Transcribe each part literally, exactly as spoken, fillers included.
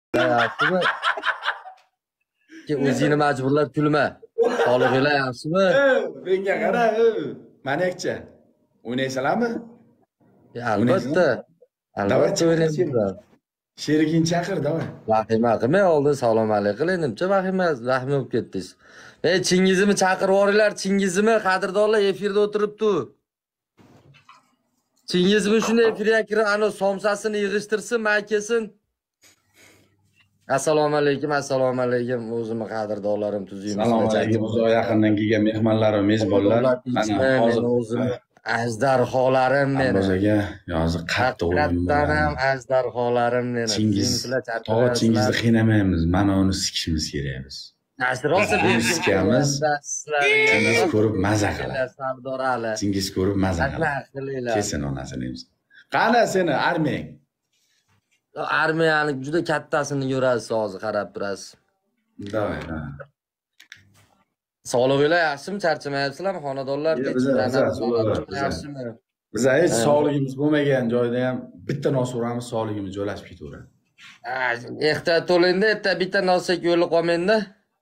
Yaxshimi? Ki o'zingni majburlab kulma. Sog'lig'inglar yaxshimi? Menga qara, manakcha. O'ynaysanlarmi? Albatta. Albatta o'ynaymiz. Sherigingni chaqir, davay. Vahima qilmay oldin salom alaykum qilay. Nimcha vahima, vahima bo'lib ketdingiz. Ey, Chingizimni chaqirib yuboringlar, Chingizimni qadrdonlar efirda o'tiribdi. Chingizmi shunday efirga kirib, ana somsasini yig'ishtirsin, maykesin. Assalomu alaykum, assalomu alaykum. O'zimni qadrdonlarim tuzuymiz. Assalomu alaykum. Uzoq yaqindan kelgan mehmonlarim, mezbonlar. Mana hozir o'zim ajdarxolarim meni. O'zaga yozib qattiq o'yin bor. Haqiqatan ajdarxolarim meni. Chingiz, tog'a Chingizni qiynamaymiz. Mana uni sikishimiz kerak biz. Rosa sikamiz. Chingiz ko'rib maza qiladi. Sardor Ali. Chingiz ko'rib maza qiladi. Kesin onasini. Qani seni armiyang? Armiyani juda kattasini ko'rasiz hozir qarab turasiz. Davay. Sog'lig'inglar yaxshimi? Charchamayapsizlarmi xonadonlar? Yaxshimi? Biz hech sog'ligimiz bo'lmagan joyda ham bitta nos uramiz, sog'ligimiz joylashib ketaveradi. Ehtiyot bo'ling-da, erta bitta nosga yo'lib qolmaydi.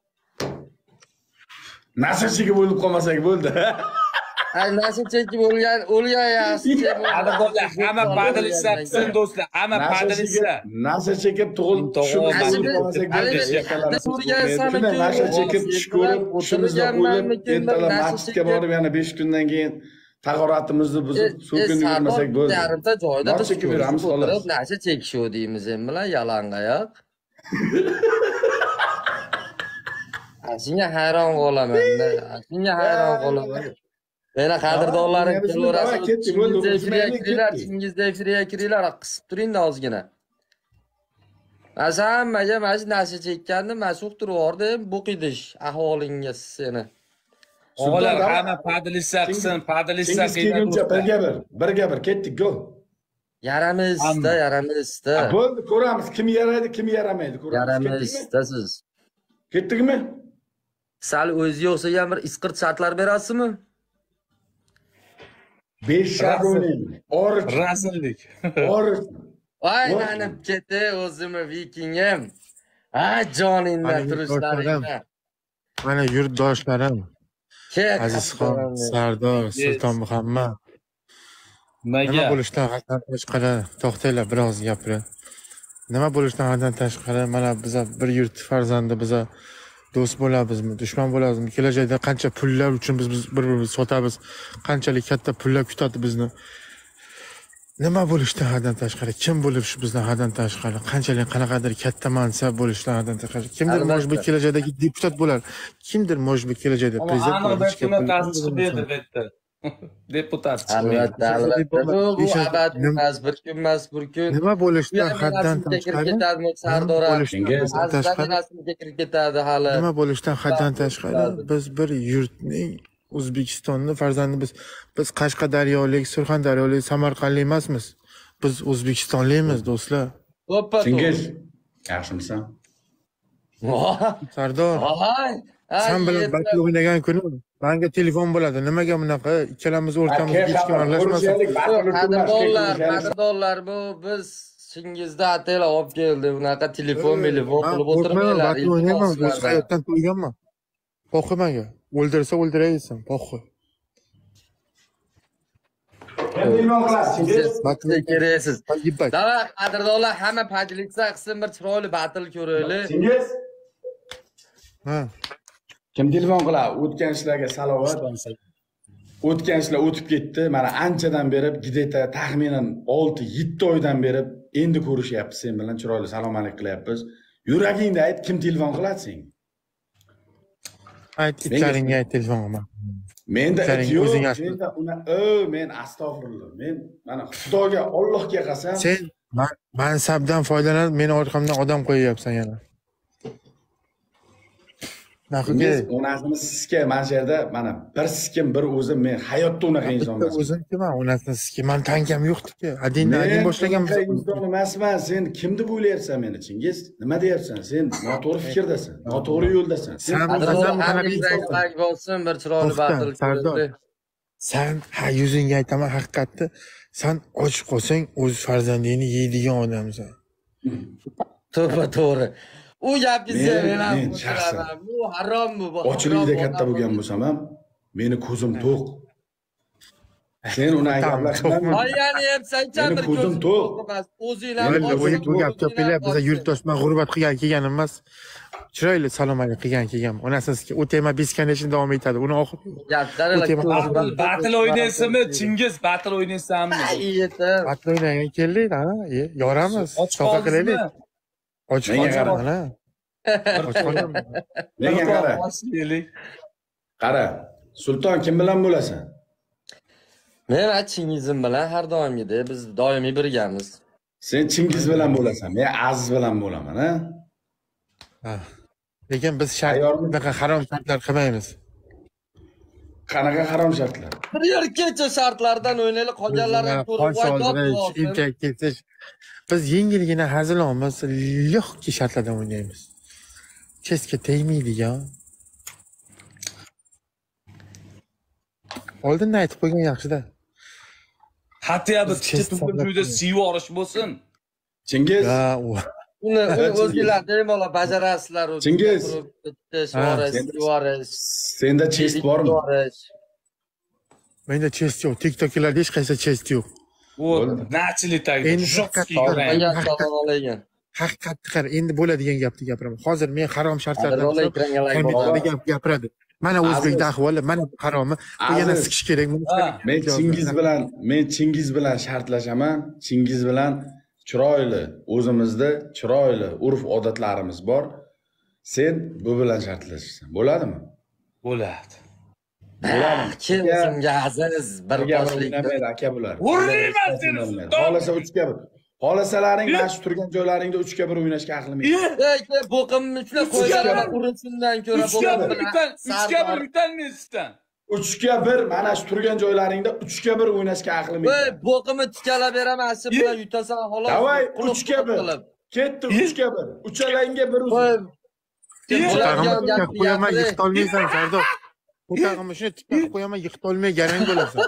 Nasl chekib o'lib qolmasak bo'ldi. Ay, nasl chekib o'lgan, o'lgan yaxshi. Qadrdonlar, hamma padilishlar, qizim do'stlar, hamma padilishlar. Nasl chekib tug'ilib tushib qolmasak bo'ldi. Nasl chekib tush ko'rib, tushimizda o'lib, ertalab masjidga borib, yana besh kundan keyin tahoratimizni buzib, so'kinib yurmasak bo'ldi. Yarimta joyda biz chekib yuramiz, xolos. Nasl chekishuv deymiz ham bilan yalangoyoq. Shunga hayron qolaman. Shunga hayron qolaman. Meni qadrdonlarim kelaverasiz. Chingizda efirga kiringlar, Chingizda efirga kiringlar, qisib turingda ozgina. Mana hammaga mana shu narsa chekkanni mana shu turib yubordim, bo'qidish ahvolingiz seni. O'g'lar hamma padilishlar qilsin, padilishlar qilguncha birga bir, birga bir ketdik, go. Yaramizda, yaramizda. Bo'ldi, ko'ramiz kim yaraydi, kim yaramaydi, ko'ramiz. Yaramizda siz. Ketdikmi? Sal o'ziga o'xshagan bir isqirt shartlar berasizmi? besh shart o'ynaymiz. Oriq. Rasullik. Oriq. Aylanib ketdi o'zimni vikingim. Ha, joningdan turishlaringdan. Mana yurtdoshlarim. Azizxon, Sardor, Sulton Muhammad. Nima bo'lishdan haddan tashqari, to'xtanglar, biroz gapiring. Nima bo'lishdan haddan tashqari, mana biz bir yurt farzandi, biz do'st bo'lamizmi, dushman bo'lamizmi? Kelajakda qancha pullar uchun biz bir-birimizni sotamiz, qanchalik katta pullar kutadi bizni. Nima bo'lishdan haddan tashqari, kim bo'lib shu bizdan haddan tashqari, qanchalik qanaqadir katta mansab bo'lishdan haddan tashqari. Kimdir mo'jbi kelajakdagi deputat bo'lar, kimdir mo'jbi kelajakda prezident bo'lar. Deputat. Albatta, albatta. Bu abad emas, bir kun emas, bir kun. Nima bo'lishdan haddan tashqari Sardor kirib ketadi hali. Nima bo'lishdan haddan tashqari biz bir yurtning O'zbekistonni farzandi biz biz Qashqadaryolik, Surxondaryolik, Samarqandlik emasmiz. Biz O'zbekistonlikmiz, do'stlar. Hoppa. Chingiz, yaxshimisan? Sardor. Sen bilan batli o'ynagan kuni menga telefon bo'ladi. Nimaga bunaqa ikkalamiz o'rtamizda hech kim aralashmasin. Qadrdonlar, qadrdonlar bu biz Chingizda atela olib keldi. Bunaqa telefon, telefon qilib o'tirmanglar. Batli o'ynayman, o'z hayotdan to'yganman. Po'qimaga. O'ldirsa o'ldiraysan, po'qi. Batli kereksiz. Davay, qadrdonlar, hamma pajliksa qilsin, bir chiroyli batl ko'raylik. Chingiz. Ha. Kim telefon qiladi? O'tgan ishlarga salovat. O'tgan ishlar o'tib ketdi. Mana anchadan beri gideta taxminan olti yetti oydan beri endi ko'rishyapmiz sen bilan, chiroyli salom alik qilyapmiz. Yuragingda ayt, kim telefon qiladi senga? Ayt, itlaringga ayt telefon qilma. Menda yo'q, menda uni, o, men astag'firullah. Men mana Xudoga, Allohga qasam. Sen mansabdan foydalanib, meni orqamdan odam qo'yyapsan yana. Biz onasini sizga mana shu yerda mana bir siskim bir o'zim, men hayotda unaqa inson emasman. O'zim kimman? Onasini sizga men tangam yo'qdi-ku. Adinni adin boshlaganmiz. Men inson emasman. Sen kim deb o'ylayapsan meni, Chingiz? Nima deyapsan? Sen noto'g'ri fikrdasan, noto'g'ri yo'ldasan. Sen qanaqa bo'lsin, bir chiroyli batl ko'rdi. Sen ha yuzingga aytaman haqiqatni, sen och qolsang o'z farzandingni yeydigan odamsan. To'g'ri, to'g'ri. U gapingizni Men- men ham men shaxsan qo'shilaman. Bu harommi bu? Ochlikda katta bo'lgan bo'lsam ham, meni ko'zim to'q. Sen uni gaplashdan Ayani ham sancha Meni bir ko'zim ko'zim to'q. to'q emas. O'zinglar Bo'ldi, o'yin bu gap gapinglar biza yurtdoshman g'urbat qilgan kelgan emas. Chiroyli salom alaykum qilgan kelgan. Onasizki, u tema biskanation davom etadi. Uni oxir. Battle o'ynaysizmi? Chingiz battle o'ynaysanmi? Yetib. Battle o'ynagan keldik, ha? E, yoramiz. Ochiq Soqa qilaylik. qoldingizmi? Ochiq Menga qara. qolgan, ha? Ochiq qolgan. menga qara. Boshlaylik. Qara. Sulton kim bilan bo'lasan? Men Chingizim bilan har doimgidek biz doimiy birgamiz. Sen Chingiz bilan bo'lasan, men Aziz bilan bo'laman, ha? Ha. Lekin biz shart Ayyormi? bunaqa harom shartlar qilmaymiz. Qanaqa harom shartlar? Bir yer kecha shartlardan o'ynaylik, qolganlarini Qosh oldirish, imkak kesish. Biz yengilgina hazilamiz, lyoqki shartlardan o'ynaymiz. Chesga tegmaydigan. Oldindan aytib qo'ygan yaxshi-da. Hatto bir Chest tikib uyda siyib olish bo'lsin. Chingiz, Ha, u. Uni o'zinglar bemalol bajarasizlar. Chingiz. Suarez, Suarez. senda chest bormi? Menda chest yo'q. TikToklarda hech qaysi chest yo'q. U nachilik tagida. Endi Jostki faqat- yurang. Salom alaykum. Haqiqatni qara, endi bo'ladigan gapni gapiraman. Hozir men harom shartlardan Rolik so'ng ekranga like kompyuterda gap gapiradi. Mana o'zbekda ahvoli, mana haromi. Bu yana Aziz. sikish kerak. Buni Ha, Men Chingiz bilan, men Chingiz bilan shartlashaman. Chingiz bilan chiroyli, o'zimizda chiroyli urf-odatlarimiz bor. Sen bu bilan shartlashasan. Bo'ladimi? Bo'ladi. Bo'ladimi? Kim o'zimga aziz bir boshlik. o'ynamaydi aka bular. Urmayman seni, sulton. Xohlasa uchga bir. Xohlasalaring mana shu turgan joylaringda uchga bir o'ynashga aqlim yo'q. Ey, bo'qimni ushlab qo'yganlar urinsindan ko'ra Uchga bir bo'qim yutan, uchga bir yutanmaysizdan. uchga bir mana shu turgan joylaringda uchga bir o'ynashga aqlim Ey, yo'q. bo'qimni tikalab beraman, shu bilan yutasan xolos. Davay Qulub uchga bir. qilib. Ketdi uchga bir. Uchalangga bir Ey, uzun. bo'ladigan O'tag'imni gapni qo'yaman, gapiring. yiqitolmaysan, Sardor. O'tag'imni shuni tikkab qo'yaman, yiqitolmay garang bo'lasan.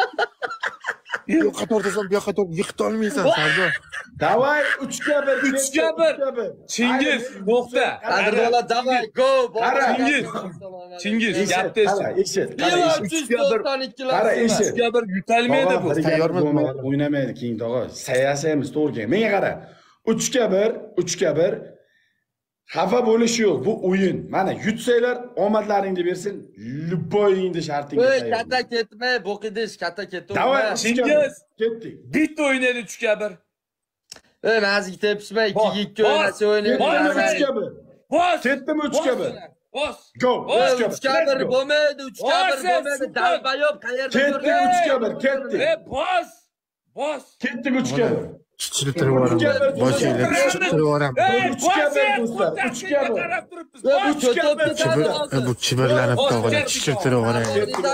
Bu yoqqa tortasan, bu yoqqa tort, yiqitolmaysan, Sardor. Davay uchga bir. Uchga bir. Chingiz, to'xta. Qadrdolar, davay, go. Qara, Chingiz. Chingiz, gapni Qara, eshit. eshit. Qara, eshit. Qara, eshit. Uchga bir yutalmaydi bu. Tayyormiz bu? O'ynamaydi keyin tog'a. Sayasamiz to'g'ri. Menga qara. uchga bir, uchga bir. Xafa bo'lish yo'q. Bu o'yin. Mana yutsanglar omadlaringni bersin. Luboyingni shartingga Ey, tayyor. katta ketmay, bo'qidish, katta ketdi. Davay, Chingiz. ketdik. Bitta o'ynaydi uchga bir. Ey, mazgi tepishmay, Bos, ikki ikki bos. o'ynasa o'ynaydi. Ketdimi uchga bir? Bos. Ketdimi uchga bir? Bos. Go. Ey, Uchga bir. uchga bir bo'lmaydi, uchga bir Bos, bo'lmaydi. sulton. Dalbayob qayerda Ketdik ko'rding? uchga bir, ketdik. E, bos. Bos. Ketdik uchga bir. Chichirtirib yuboraman. Boshingni chichirtirib yuboraman. Ey, Uchga bos. bir do'stlar, uchga bir. Qarab turibmiz. Ey, bu Bos. cho'tib ketadi Chibir, hozir. bu chimirlanib tog'lar, chichirtirib yuboraman.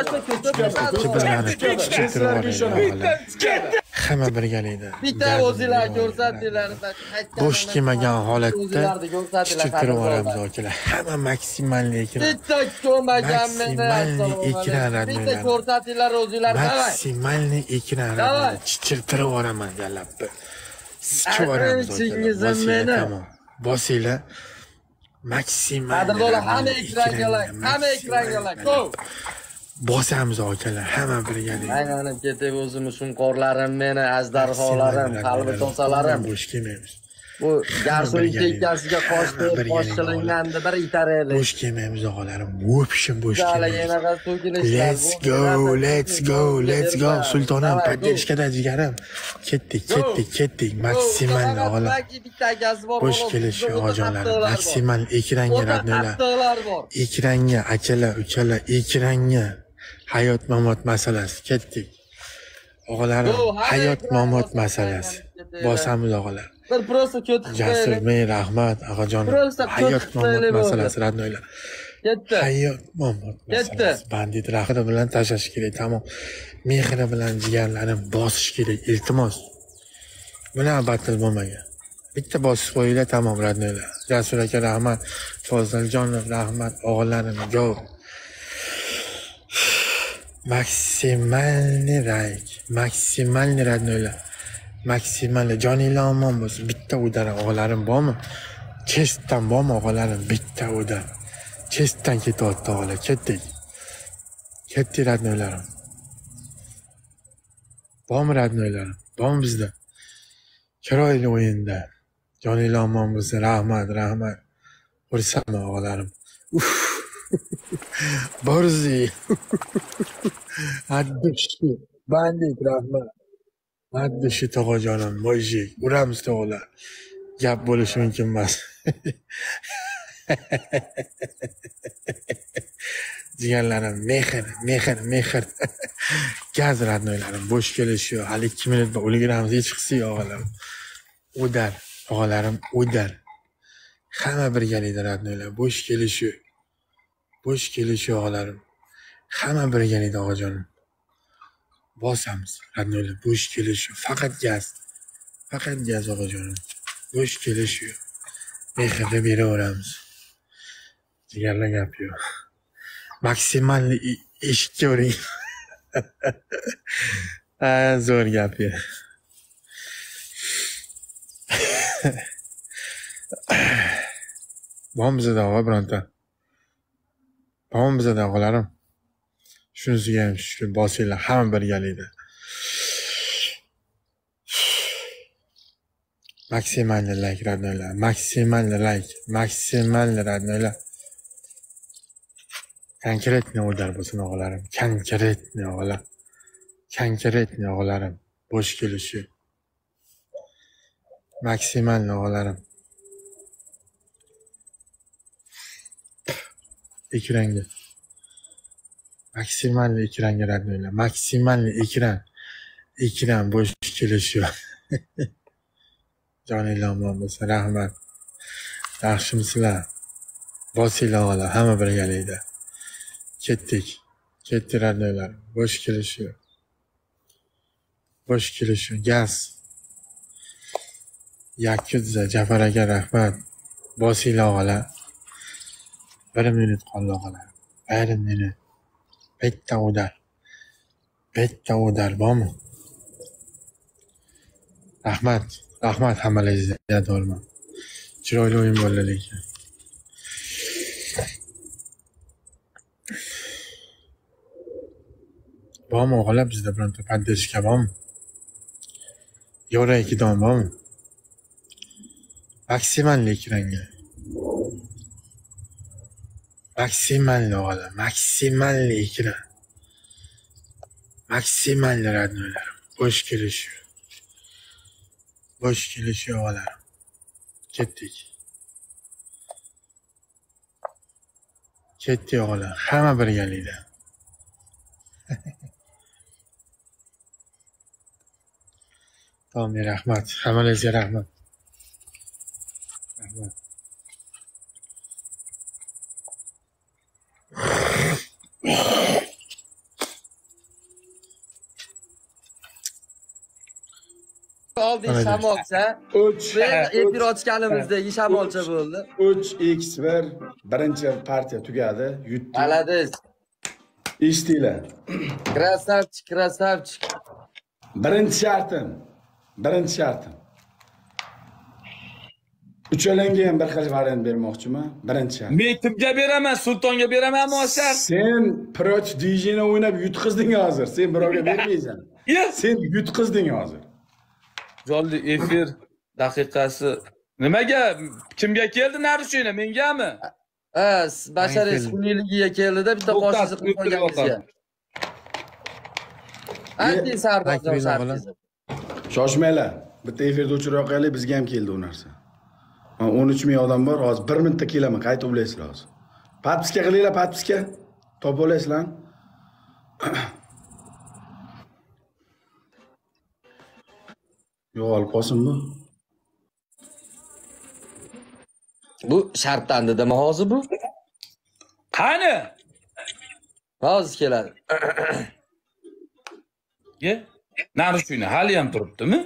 Chimirlanib, chichirtirib yuboraman. Hamma birgalikda. Bitta o'zinglar ko'rsatinglar. Bo'sh kelmagan holatda O'zinglarni ko'rsatinglar. chichirtirib yuboramiz akalar. Hamma maksimalni ekran. Bitta ko'rmagan meni. Maksimalni ekran Bitta radiolar. ko'rsatinglar o'zinglar. Davay. Maksimalni ekran Davay. radiolar. Chichirtirib yuboraman galabbi. Sikib yuboramiz Chingizim akalar. meni. Bosinglar, tamom. Bosinglar. Maksimal. Qadrdolar, hamma ekranga like, hamma ekranga like. Go. Bosamiz akalar, hamma birgalikda. Aylanib ketib o'zimni shunqorlarim, meni ajdarholarim, qalbi tosalarim. Bo'sh kelmaymiz. Bu garsoy ikkasiga qo'shdi, qo'shilingandi bir itaraylik. Bo'sh kelmaymiz og'alarim. Bo'pishim bo'sh kelmaymiz. Let's go, let's go, let's go. Sultonim, поддержкада jigarim. Ketdik, ketdik, ketdik. Maksimal og'alar. Bo'sh kelish og'ajonlarim. Maksimal ekranga radnolar. Ekranga akalar, ukalar, ekranga. Hayot mamot masalasi. Ketdik. Og'alarim, hayot mamot masalasi. Bosamiz og'alar. Bir prosta ko'tib Jasur, men rahmat, og'ajonim. Hayot mamot masalasi radnolar. Ketdi. Hayot mamot Ketdi. masalasi. Bandit rahri bilan tashlash kerak, tamom. Mehri bilan jigarlarim bosish kerak, iltimos. Bunaqa battle bo'lmagan. Bitta bosib qo'yinglar, tamom, radnolar. Jasur aka rahmat, Foziljonov rahmat, o'g'illarim go. Maksimalni like, maksimalni radnolar. Maksimal joninglar omon bo'lsin. Bitta o'dar og'alarim bormi? Chestdan bormi og'alarim? Bitta o'dar. Chestdan ketyapti og'alar, ketdik. Ketdi radnoylarim. Bormi radnoylarim? Bormi bizda? Chiroyli o'yinda. Joninglar omon bo'lsin. Rahmat, rahmat. Xursandman og'alarim. Uf. Borzi. Addushi. Bandit, rahmat. Addushi tog'ajonim, mo'jik. Uramiz tog'lar. Gap bo'lishi mumkin emas. Jigarlarim, mehr, mehr, mehr. Gaz radnoylarim, bo'sh kelishiyo. Hali ikki minut bor. O'lgiramiz, hech qisi yo'q og'alarim. O'dar, og'alarim, o'dar. Hamma birgalikda radnoylar, bo'sh kelishiyo. Bo'sh kelishiyo og'alarim. Hamma birgalikda og'ajonim. Bosamiz, radnoylar, bo'sh kelishiyo. Faqat gaz. Faqat gaz og'ajonim. Bo'sh kelishiyo. Mehrda beraveramiz. Jigarlar gap yo'q. Maksimalni eshikka uring. Ha, zo'r gap yo'q. Bormi bizda og'a bironta? Bormi bizda og'alarim? Shunisiga ham shukur bosinglar hamma birgalikda. Maksimal like radnoylar, maksimal like, maksimal radnoylar. Konkretni o'dar bo'lsin og'alarim, konkretni og'alar. Konkretni og'alarim, bo'sh kelishi. Maksimalni og'alarim. Ekranga. Maksimalni ekranga radnoylar, maksimalni ekran. Ekran bo'sh kelishi. Joninglar omon bo'lsin, rahmat. Yaxshimisizlar? Bosinglar og'alar, hamma birgalikda. Ketdik. Ketdi radnoylar. Bo'sh kelishi. Bo'sh kelishi. Gaz. Yakudza, Jafar aka rahmat. Bosinglar og'alar. Bir minut qoldi og'alar. Bir minut. Bitta o'dar. Bitta o'dar bormi? Rahmat. Rahmat hammalaringizga yodorman. Chiroyli o'yin bo'ldi lekin. Bormi og'alar bizda bironta поддержка bormi? Yo'ra ikkidan bormi? Maksimalli ekranga. Maksimalli og'alar, maksimalli ekran. Maksimalli radnoylar. Bo'sh kelishi. Bo'sh kelishi og'alar. Ketdik. Ketdi og'alar. Hamma birgalikda. Tomi rahmat. Hammangizga rahmat. Rahmat. Oldi shamolcha. uch Efir ochganimizda shamolcha bo'ldi. uch x bir birinchi partiya tugadi. Yutdi. Malades. Eshtinglar. Krasavchik, krasavchik. Birinchi shartim. Birinchi shartim. Uchalanga ham bir xil variant bermoqchiman. Birinchi shart. Men kimga beraman? Sultonga beramanmi o shart? Sen proch dijini o'ynab yutqizding hozir. Sen birovga bermaysan. Sen yutqizding hozir. Jonli efir daqiqasi. Nimaga? Kimga keldi Narushina? Mengami? Ha, Bashar Eskuniligiga keldi-da, bitta qo'shiqni qilib qo'yganmizga. Anti Sardor shartingiz. Shoshmanglar. Bitta efirda o'chirib qo'yaylik, bizga ham keldi u narsa. o'n uch ming odam bor, hozir bir minutda kelaman, qaytib o'ylaysizlar hozir. Patpiska qilinglar, patpiska. Top bo'laysizlar. Yo'q, olib qolsin bu. Bu shartlandidimi hozir bu? Qani? Hozir keladi. Ye? Narushina hali ham turibdimi?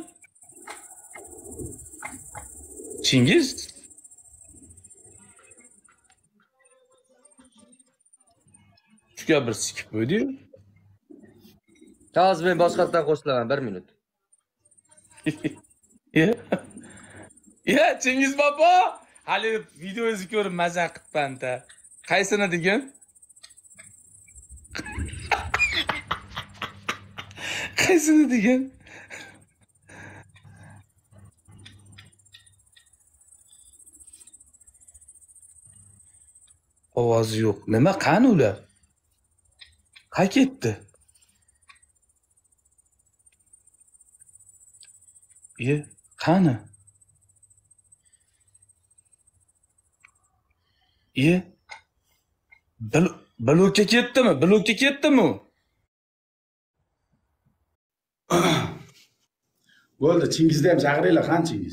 Chingiz? Shunga bir sikib qo'ydi-yu. Hozir men boshqatdan qo'shilaman bir minut. Ya. Ya Chingiz bobo, hali videoyizni ko'rib maza qilibman-da. Qaysini degan? Qaysini degan? Ovozi yo'q. Nima qani ular? Qay ketdi? Ye, qani? Ye. Blokka ketdimi? Blokka ketdimi? Bo'ldi, Chingizda ham chaqiringlar, qani Chingiz?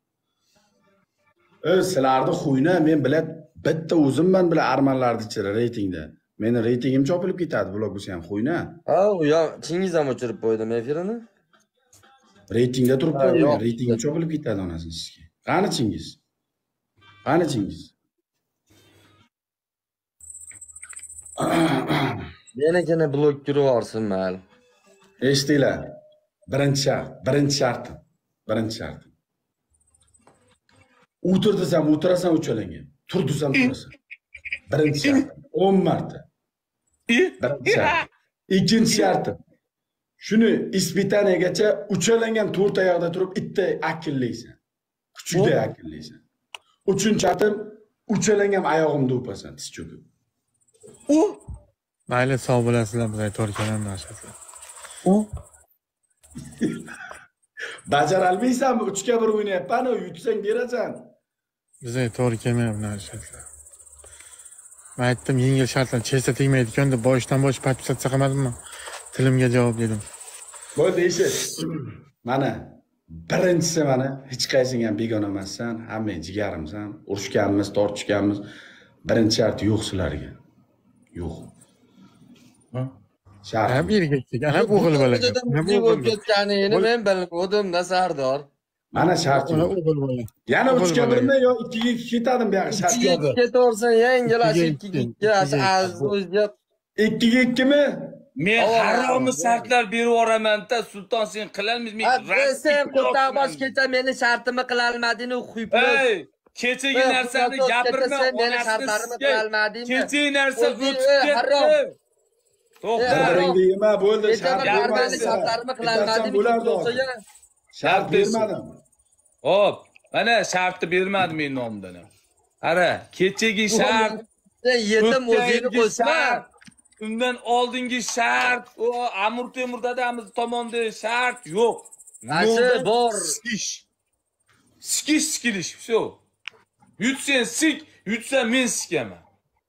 O'z sizlarni xuyna men bilan bitta o'zimman bilan armanlarni ichira reytingda. Meni reytingim chopilib ketadi, blog bo'lsa ham xuyna. Ha, u yo Chingiz ham o'chirib qo'ydim efirini. Reytingda turibdi, reytingim chopilib ketadi onasini sizga. Qani Chingiz? Qani Chingiz? Menakini blok kirib yorsin mal. Eshtinglar. Birinchi shart, birinchi shartim. Birinchi shartim. O'tir desam o'tirasan o'chalangan. Tur desam turasan. Birinchi shartim. o'n marta. Birinchi shart. Ikkinchi shartim. Shuni ispitaniyagacha uchalangan to'rt oyoqda turib itta akillaysan. Kuchukday akillaysan. Uchinchi shartim uchalangan oyog'imda o'pasan, tiz cho'kib. U mayli sog' bo'lasizlar, biz aytib kelam narsalar. U Bajar olmaysanmi? uch ga bir o'ynayapman, yutsang berasan. Biz aytib kelmayapmiz narsalar. Men aytdim, yengil shartlar chesa tegmaydi-ku deb boshdan bosh podpisatsa qilmadimmi? Tilimga javob berdim. Bo'ldi, eshit. Mana birinchisi mana hech qaysing ham begona emassan, hammang jigarimsan, urushganmiz, tortishganmiz. Birinchi shart yo'q sizlarga. Yo'q. Ha? Shart. Ham erkaklik, ana bu xil bo'laga. Nima bo'lib ketganini men bilmadim-da Sardor. Mana shart yo'q. Yana uch ga birmi yo ikki ga ikki ketadim bu yoqqa shart yo'q. Ketaversan, yangilash ikki ga ikki, az o'zga ikki ga ikki mi? Men haromi shartlar berib yuboraman-da, sulton sen qilolmaysiz. Men sen qo'rqoq kecha meni shartimni qila olmading, xuypli. Ey, kechagi narsani gapirma, meni shartlarimni qila olmadingmi? Kechagi narsa o'tib ketdi. To'xta. Birinchi yema bo'ldi, shart bermadi, shartlarimni qila olmadingmi? Shart bermadim. Hop, mana shartni bermadi men nomimdan. Qara, kechagi shart. Sen yetim o'zingni qo'ysma. Undan oldingi shart, o Amir Temur dadamiz tomonidan shart yo'q. Nashi bor. Sikish. Sikish sikilish, shu. Yutsen sik, yutsa men sikaman.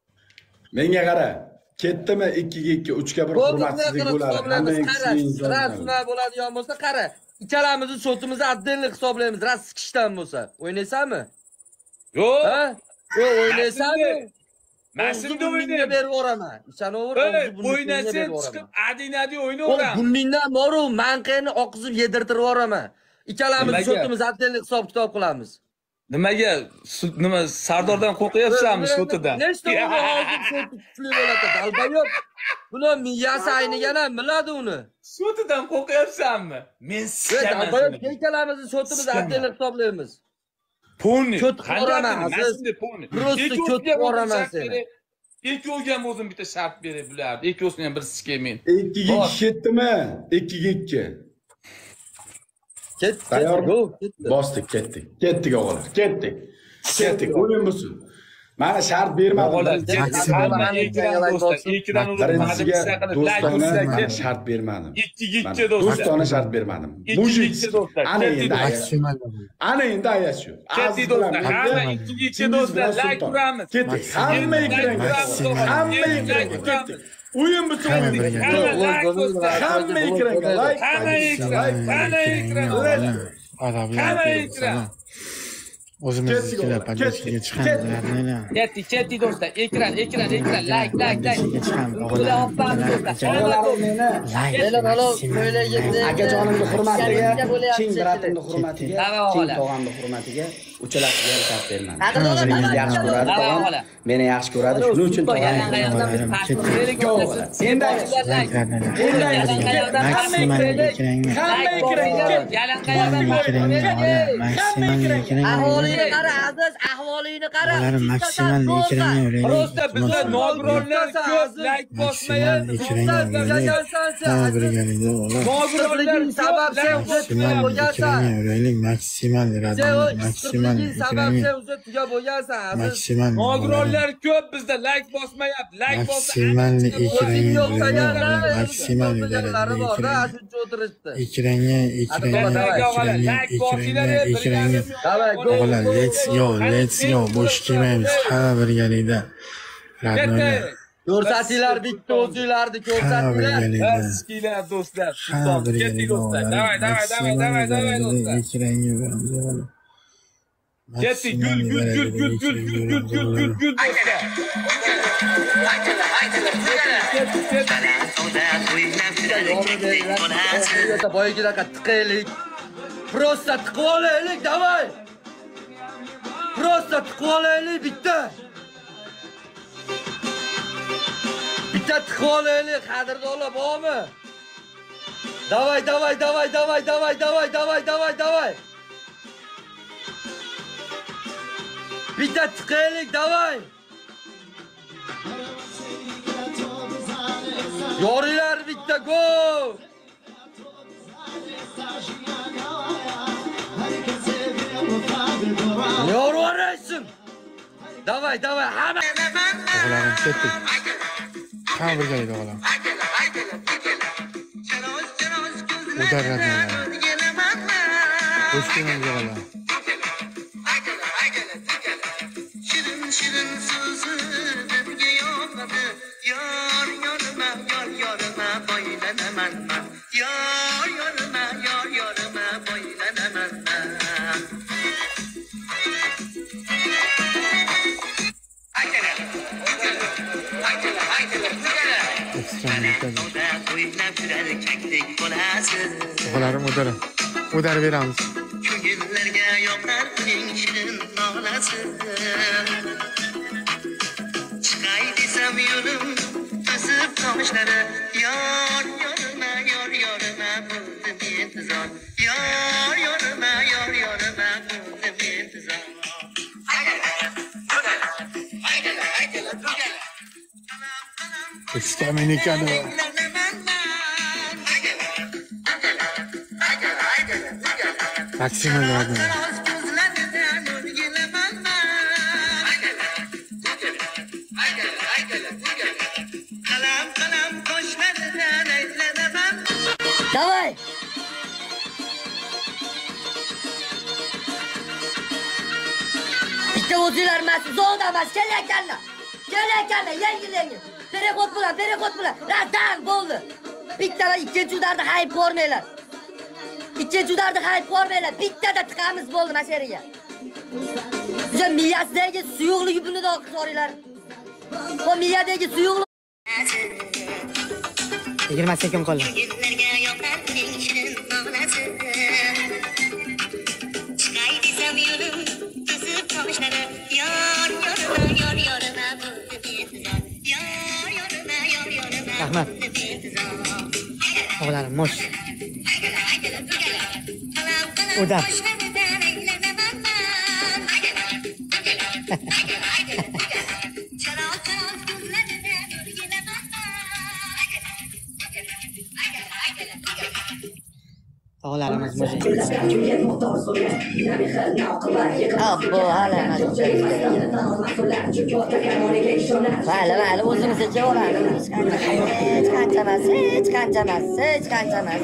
Menga qara. Ketdimi ikki ga ikki, uch ga bir hurmatsizlik bo'ladi. Rasma bo'ladigan bo'lsa, qara. Ikkalamizni shotimizni отдельно hisoblaymiz. Ras sikishdan bo'lsa. O'ynaysanmi? Yo'q. Ha? Yo'q, o'ynaysanmi? Mashinda o'ynayman. berib o'raman. Ishanaver, o'ynasang chiqib adinadi o'ynayveraman. Buningdan boru manqani oqizib yedirtirib o'raman. Ikkalamiz shotimizni отдельно hisob kitob qilamiz. Nimaga? Nima Sardordan qo'rqyapsanmi shotidan? Nechta hozir shoti kuchli bo'ladi, dalbayob. Buni miyasi aynigan ham biladi uni. Shotidan qo'rqyapsanmi? Men sikaman. Dalbayob ikkalamizni shotimizni отдельно hisoblaymiz. Poni. Qanday mashinada poni. Prosta ko'tib boraman seni. Ikkovga ham o'zim bitta shart berib bulardi. Ikkovsini ham bir sikaymen. ikki ga ikki ketdimi? ikki ga ikki. Ketdi. Tayyormi? Bosdik, ketdik. Ketdik o'g'illar, ketdik. Ketdik. O'yin bo'lsin. Mana shart bermadim. ikkidan do'stona shart bermadim. ikki ga ikki do'stlar. Do'stona shart bermadim. Mujik. Ana endi maksimal. Ana endi ayashu. Ketdik do'stlar. Hamma ikki ga ikki do'stlar. Like uramiz. Ketdik. Hamma ekran. Hamma ekran. Ketdik. O'yin bo'lsin. Hamma ekran. Like. Hamma ekran. Hamma ekran. Hamma ekran. O'zimiznikilar podpishkaga chiqamiz. Ketdik, ketdik do'stlar. Ekran, ekran, ekran. Like, like, like. Bular opamiz do'stlar. Akajonimning hurmatiga, Keng bratimning hurmatiga, Keng tog'amning hurmatiga uchalasiga ham shart bermadi. Qadrdonlar Yaxshi ko'radi tog'am. Meni yaxshi ko'radi, shuning uchun tog'am. Endi ahvolingni qara, aziz, ahvolingni qara. Maksimal ekranga uraylik. Просто bizlar nogironlar ko'p like bosmayapti. Maksimal sabab sen maksimal ekranga uraylik. Maksimal radon, maksimal ekranga. Maksimal Nogironlar ko'p bizda like bosmayapti. Like bossa. Maksimal ekranga uraylik. Maksimal ekranga, ekranga, ekranga, ekranga, ekranga. Oğlan, let's go, let's go. Boş kelmaymiz. Ha birgalikda. Radonlar. Ko'rsatinglar bitta o'zinglarni ko'rsatinglar. Eskiylar do'stlar. Ha birgalikda. Davay, davay, davay, davay, davay do'stlar. Ekranga uramiz. Ketdik, gül, gül, gül, gül, gül, gül, gül, gül, gül, gül do'stlar. Boyagidaqa tiqaylik. Prosta tiqib olaylik, davay. Prosta tiqib olaylik bitta. Bitta tiqib olaylik, qadrdonlar bormi? Davay, davay, davay, davay, davay, davay, davay, davay, davay. Bitta tiqaylik, davay. Yoringlar bitta go. Yorvaraysin. Davay, davay, hamma. Oğlanım ketdik. Ha birgalikda oğlan. Udar radonlar. Boş kelmaymiz oğlan. Oğlanım udarım. Udar beramiz. Ko'ngillarga yoqar uning shirin nolasi. Chiqay desam yo'lim to'sib toshlari. Yor yorima, yor yorima bo'ldim intizor. Yor yorima, yor yorima bo'ldim intizor. Iskamenikani. Maksimal radonlar. Davay. Bitta o'zinglar emas, zo'da emas, kelayotganlar. Kelayotganlar, yangi-yangi. Perexod bilan, perexod bilan. Radan bo'ldi. Bittalar ikkinchi udarni hayb ko'rmanglar. İkinci udarni hayb ko'rmanglar. Bittada tiqamiz bo'ldi mana shu yerga. O'sha miyasidagi suyuqligi buni da so'raylar. Bu miyadagi suyuqlik yigirma sekund qoldi. Rahmat. Oğlanım moş. Udar. Oğlanımız moş. Abbo hala. Vale vale o'zimizga olamiz. Hech qancha emas, hech qancha emas, hech qancha emas.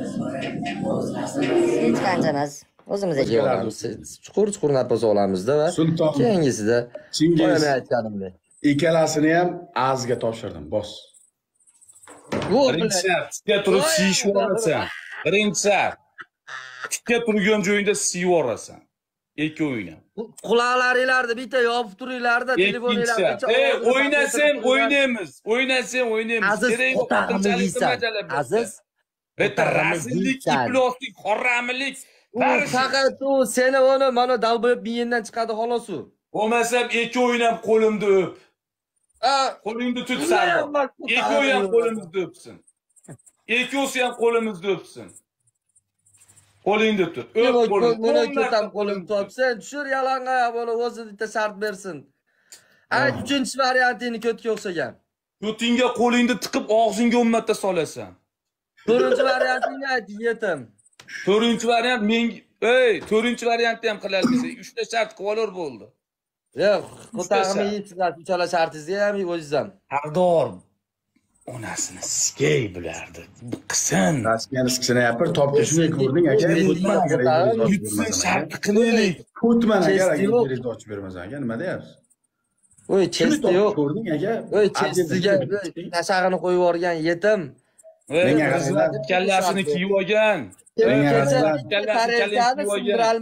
Hech qancha emas. O'zimizga olamiz. Chuqur chuqur nafas olamizda va Sulton. keyingisida Chingiz. aytganimdek. Ikkalasini ham Azga topshirdim, boss. Birinchi sar tikka turib siyishib olasan. Birinchi sar tikka turgan joyingda siyib olasan. Ikki o'yin ham. Quloqlaringlarni bitta yopib turinglarda, telefoninglarni. Ey, o'ynasang, o'ynaymiz. O'ynasang, o'ynaymiz. Aziz, o'tag'imni yeysan. Aziz, Bitta rasillik, ifloslik, qoramilik, Faqat u seni onu mana dalboyib miyingdan chiqadi xolos u. Bo'lmasam ikki o'yin ham qo'limda o'p. Qo'lingni tut Sardor. Ikki o'yin ham qo'limizda o'psin. Ikkosi ham qo'limizda o'psin. Qo'lingni tut. O'p qo'lingni. Buni ko'tam qo'lim topsin, tushir yalang'a bola o'zi bitta shart bersin. Ay, uchinchi variantini ko'tga o'xshagan. Ko'tingga qo'lingni tiqib og'zingga ummatda solasan. To'rtinchi variantini ayt, yetim. To'rtinchi variant men, ey, to'rtinchi variantni ham qilalmasa, uchta shart qilib olar bo'ldi. Yo'q, qo'tag'imni yeysiz, uchala shartingizni ham o'zingiz ham. Sardor onasini sikay bilardi. Qilsin. Raskani sikishini yapir, topga shunday ko'rding aka. Yutsin shart qilaylik. Ko'tman agar agar ochib bermasan aka, nima deyapsiz? Voy, chesti yo'q. Ko'rding aka. Voy, chestiga tashag'ini qo'yib yuborgan yetim. Menga qaranglar, kallasini kiyib olgan. Menga qaranglar, kallasini kiyib olgan.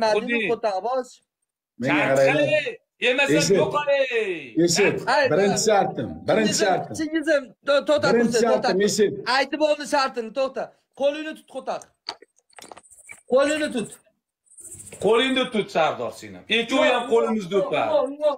Menga qaranglar. Yemasa yo'qolay. Eshit, birinchi shartim, birinchi shartim. Chingizim, to'xta, birinchi shartim, eshit. Aytib bo'ldi shartini, to'xta. Qo'lingni tut, qo'taq. Qo'lingni tut. Qo'lingni tut Sardor seni. Ikkovi ham qo'limizda o'padi.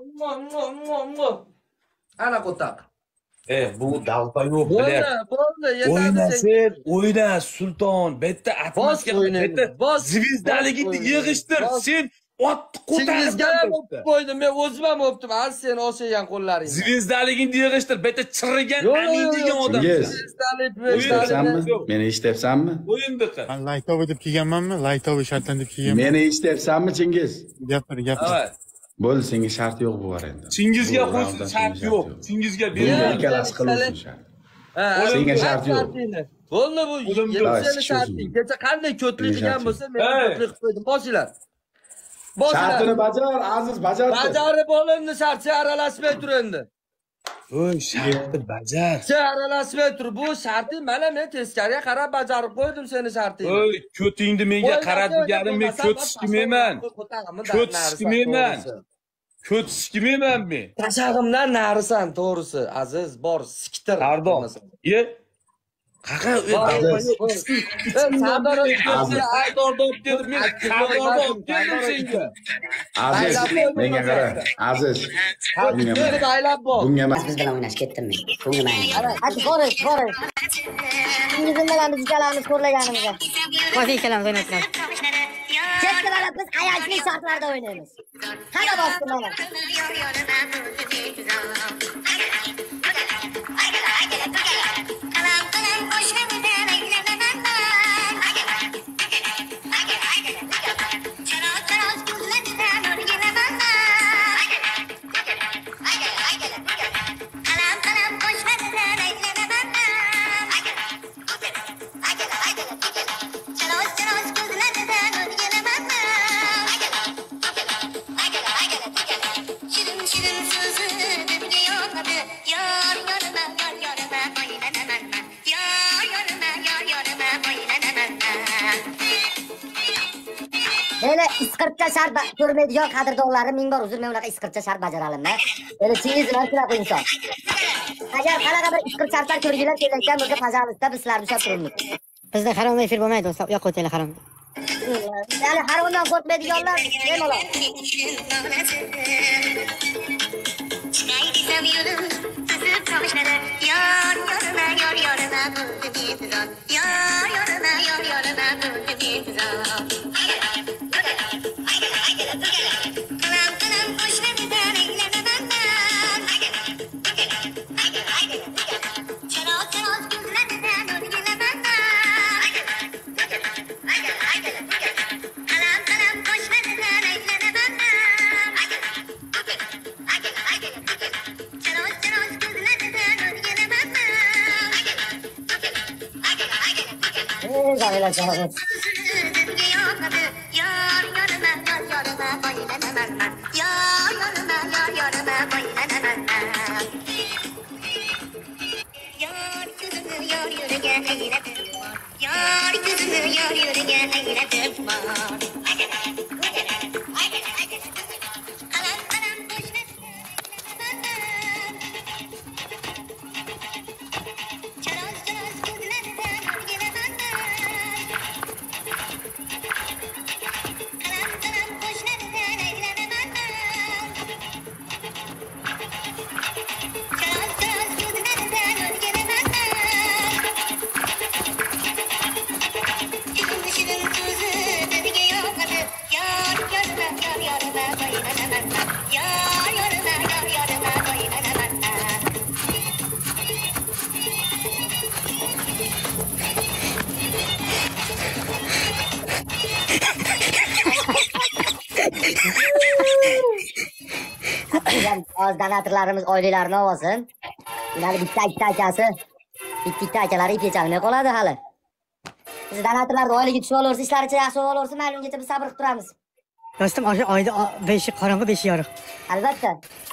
Ana qo'taq. E, bu dalpa yo'q, Bo'ldi, bilar. bo'ldi, yetadi. O'ynasin, o'yna Sulton. Bitta atmosfera, bitta zvezdaligingni yig'ishtir. Sen otni Chingizga ham ko'tarib o'pib qo'ydim, men o'zim ham o'pdim. Az sen o'shagan qo'llaring. Zvezdaligingni yig'ishtir. Bitta chirrigan amin degan odam. Zvezdalik, zvezdalik. Meni eshityapsanmi? O'yindiqi. Men Laytovi deb kelganmanmi? Laytovi shartdan deb kelganman. Meni eshityapsanmi, Chingiz? Gapir, gapir. Evet. Bo'ldi, senga shart yo'q bu endi. Chingizga qo'ysin, shart yo'q. Chingizga Bunga bermayman. ikkalasi qilsin shart. Ha, senga shart yo'q. Bo'ldi bu, yetishini yo'q. sharting. Kecha qanday ko'tlaydigan bo'lsa, men Hey. ko'tlik qilib qo'ydim. Boshinglar. Shartini bajar, Aziz, bajar. Bajarib olimni shart, sen aralashmay tur endi. Voy, shartni bajar. Sen aralashmay tur. Bu sharting mana men teskariga qarab bajarib qo'ydim seni shartingni. Voy, ko'tingni menga qaratganim, men ko't sikmayman. Ko't sikmayman. Ko't sikmayman men. Tashag'imdan narisan, to'g'risi. Aziz, bor, siktir. Sardor. Ye. Qaqa, Sardor Sardor deb dedim men. Sardor deb dedim senga. Aziz, menga qara. Aziz. Bunga aylab bor. Bunga emas. Biz bilan o'ynashib ketdimmi? Ko'nglim ayniydi. Hadi borish, borish. Sizin bilan biz ikkalamiz ko'rlaganimizda. Qo'shib ikkalamiz o'ynaymiz. Ketdilar, biz ayashli shartlarda o'ynaymiz. Qara bosdi mana. Böyle isqirtcha shart ko'rmaydigan qadrdonlarim ming bor uzr, men unaqa isqirtcha shart bajaralimman. Böyle Chingiz bilan shunaqa inson. Agar qanaqa bir isqirtcha shartlar ko'rginglar kelayotgan bo'lsa, pajalisda biz sizlarni ushlab turibmiz. Bizda harom efir bo'lmaydi, do'stlar. Yo'q, o'tinglar harom. Ya'ni haromdan qo'rqmaydiganlar bemalol. Zahirler canım. Az donatorlarimiz oyliklarini olsin. Ularning bitta ikkita akasi, bitta ikkita akalari ip yechamay qoladi hali. Siz donatorlarning oyligi tushib olursa, ishlari yaxshi bo'laversa, mayli ungacha biz sabr qilib turamiz. Dostum oyda besh qorong'i besh yorug'. Albatta.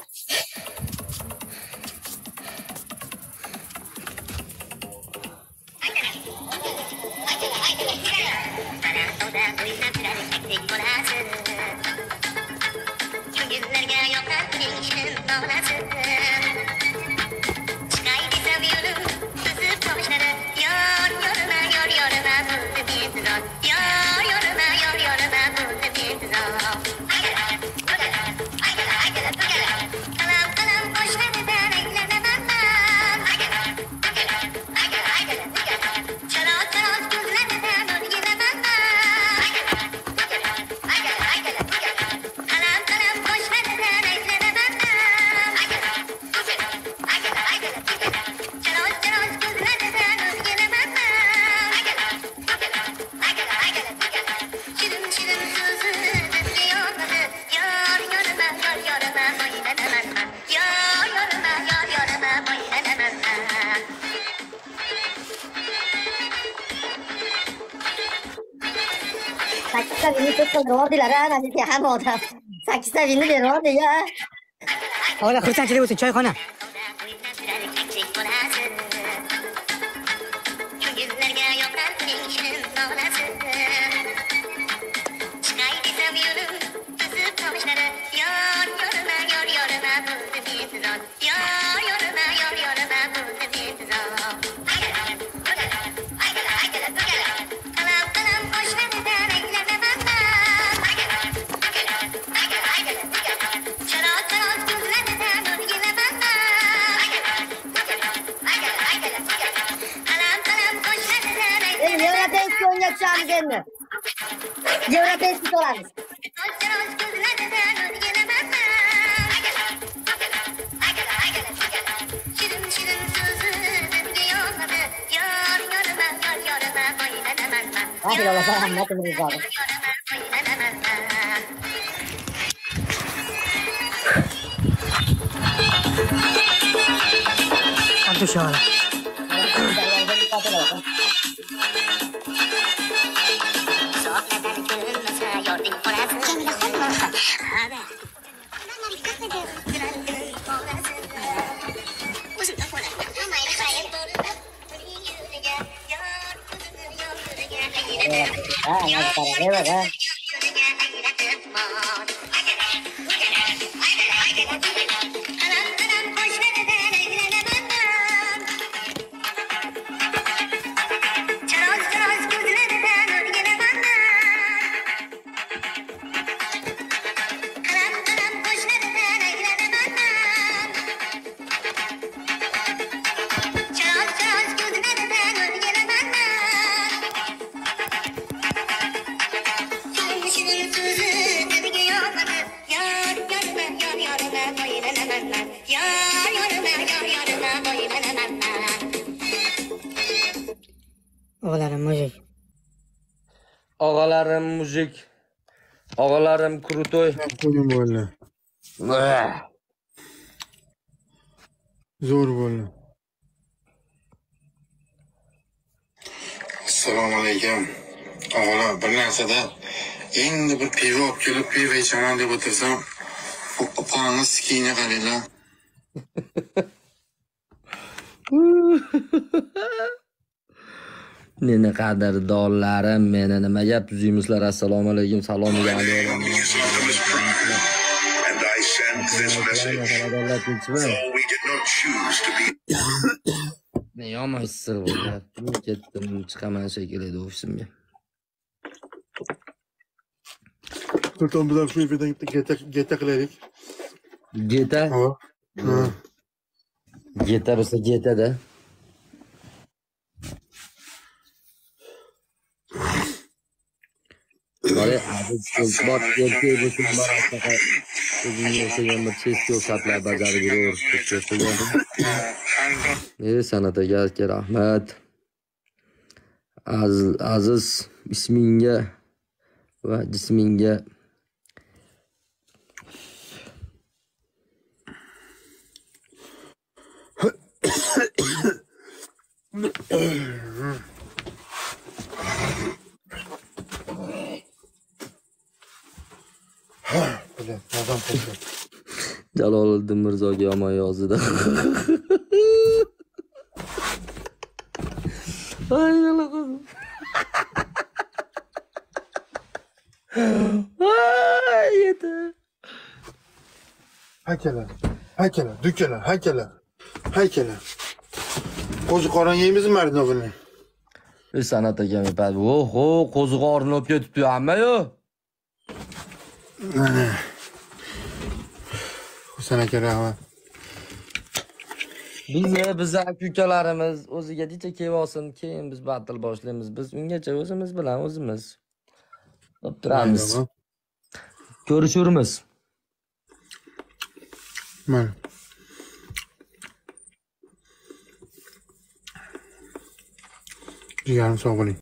sakkizta vinni to'ldirdilar ha, nasiya hamma odam. sakkizta vinni berdi ya. Ola xursandchilik bo'lsin, choyxona. Европейский to'lamiz. Hadi yola rahmetimiz var. Antu şahane. Ah, no para nada, ¿verdad? Og'alarim mujik. Og'alarim mujik. Og'alarim krutoy. Qo'yim bo'ldi. Zo'r bo'ldi. Assalomu alaykum. Og'alar, bir narsada endi bir pivo olib kelib pivo ichaman deb o'tirsam, opangni sikingga qaranglar. Meni qadrdollarim, meni nima gap tuzuymizlar? Assalomu alaykum, salomiga alaykum. Ne yomon sir bo'lyapti. Ketdim, chiqaman shekilli ofisimga. Sulton bilan shu yerdan geta geta qilaylik. Geta? Ha. Geta bo'lsa geta-da. Bari aziz bot yerga bo'lsin baraka. O'zingga o'xshagan bir cheskiy shartlar bajarib yuraverishdi. Ey san'at agaga rahmat. Aziz aziz ismingga va jismingga Jaloliddin Mirzoga yomon yozdi. Ay Allah'ım. Ay yeter. Haykeler, haykeler, dükkeler, haykeler, haykeler. Qo'zi qorin yeymizmi Mardinovni? Sanat akam yapadi. Oho, qo'zi qorin olib ketibdi hamma-yu. Husan aka rahmat. Bizni, bizni aka-ukalarimiz o'ziga dicha kelib olsin, keyin biz battle boshlaymiz. Biz ungacha o'zimiz bilan o'zimiz turamiz. Ko'rishurmiz. Mana. Jigarim sog' bo'ling.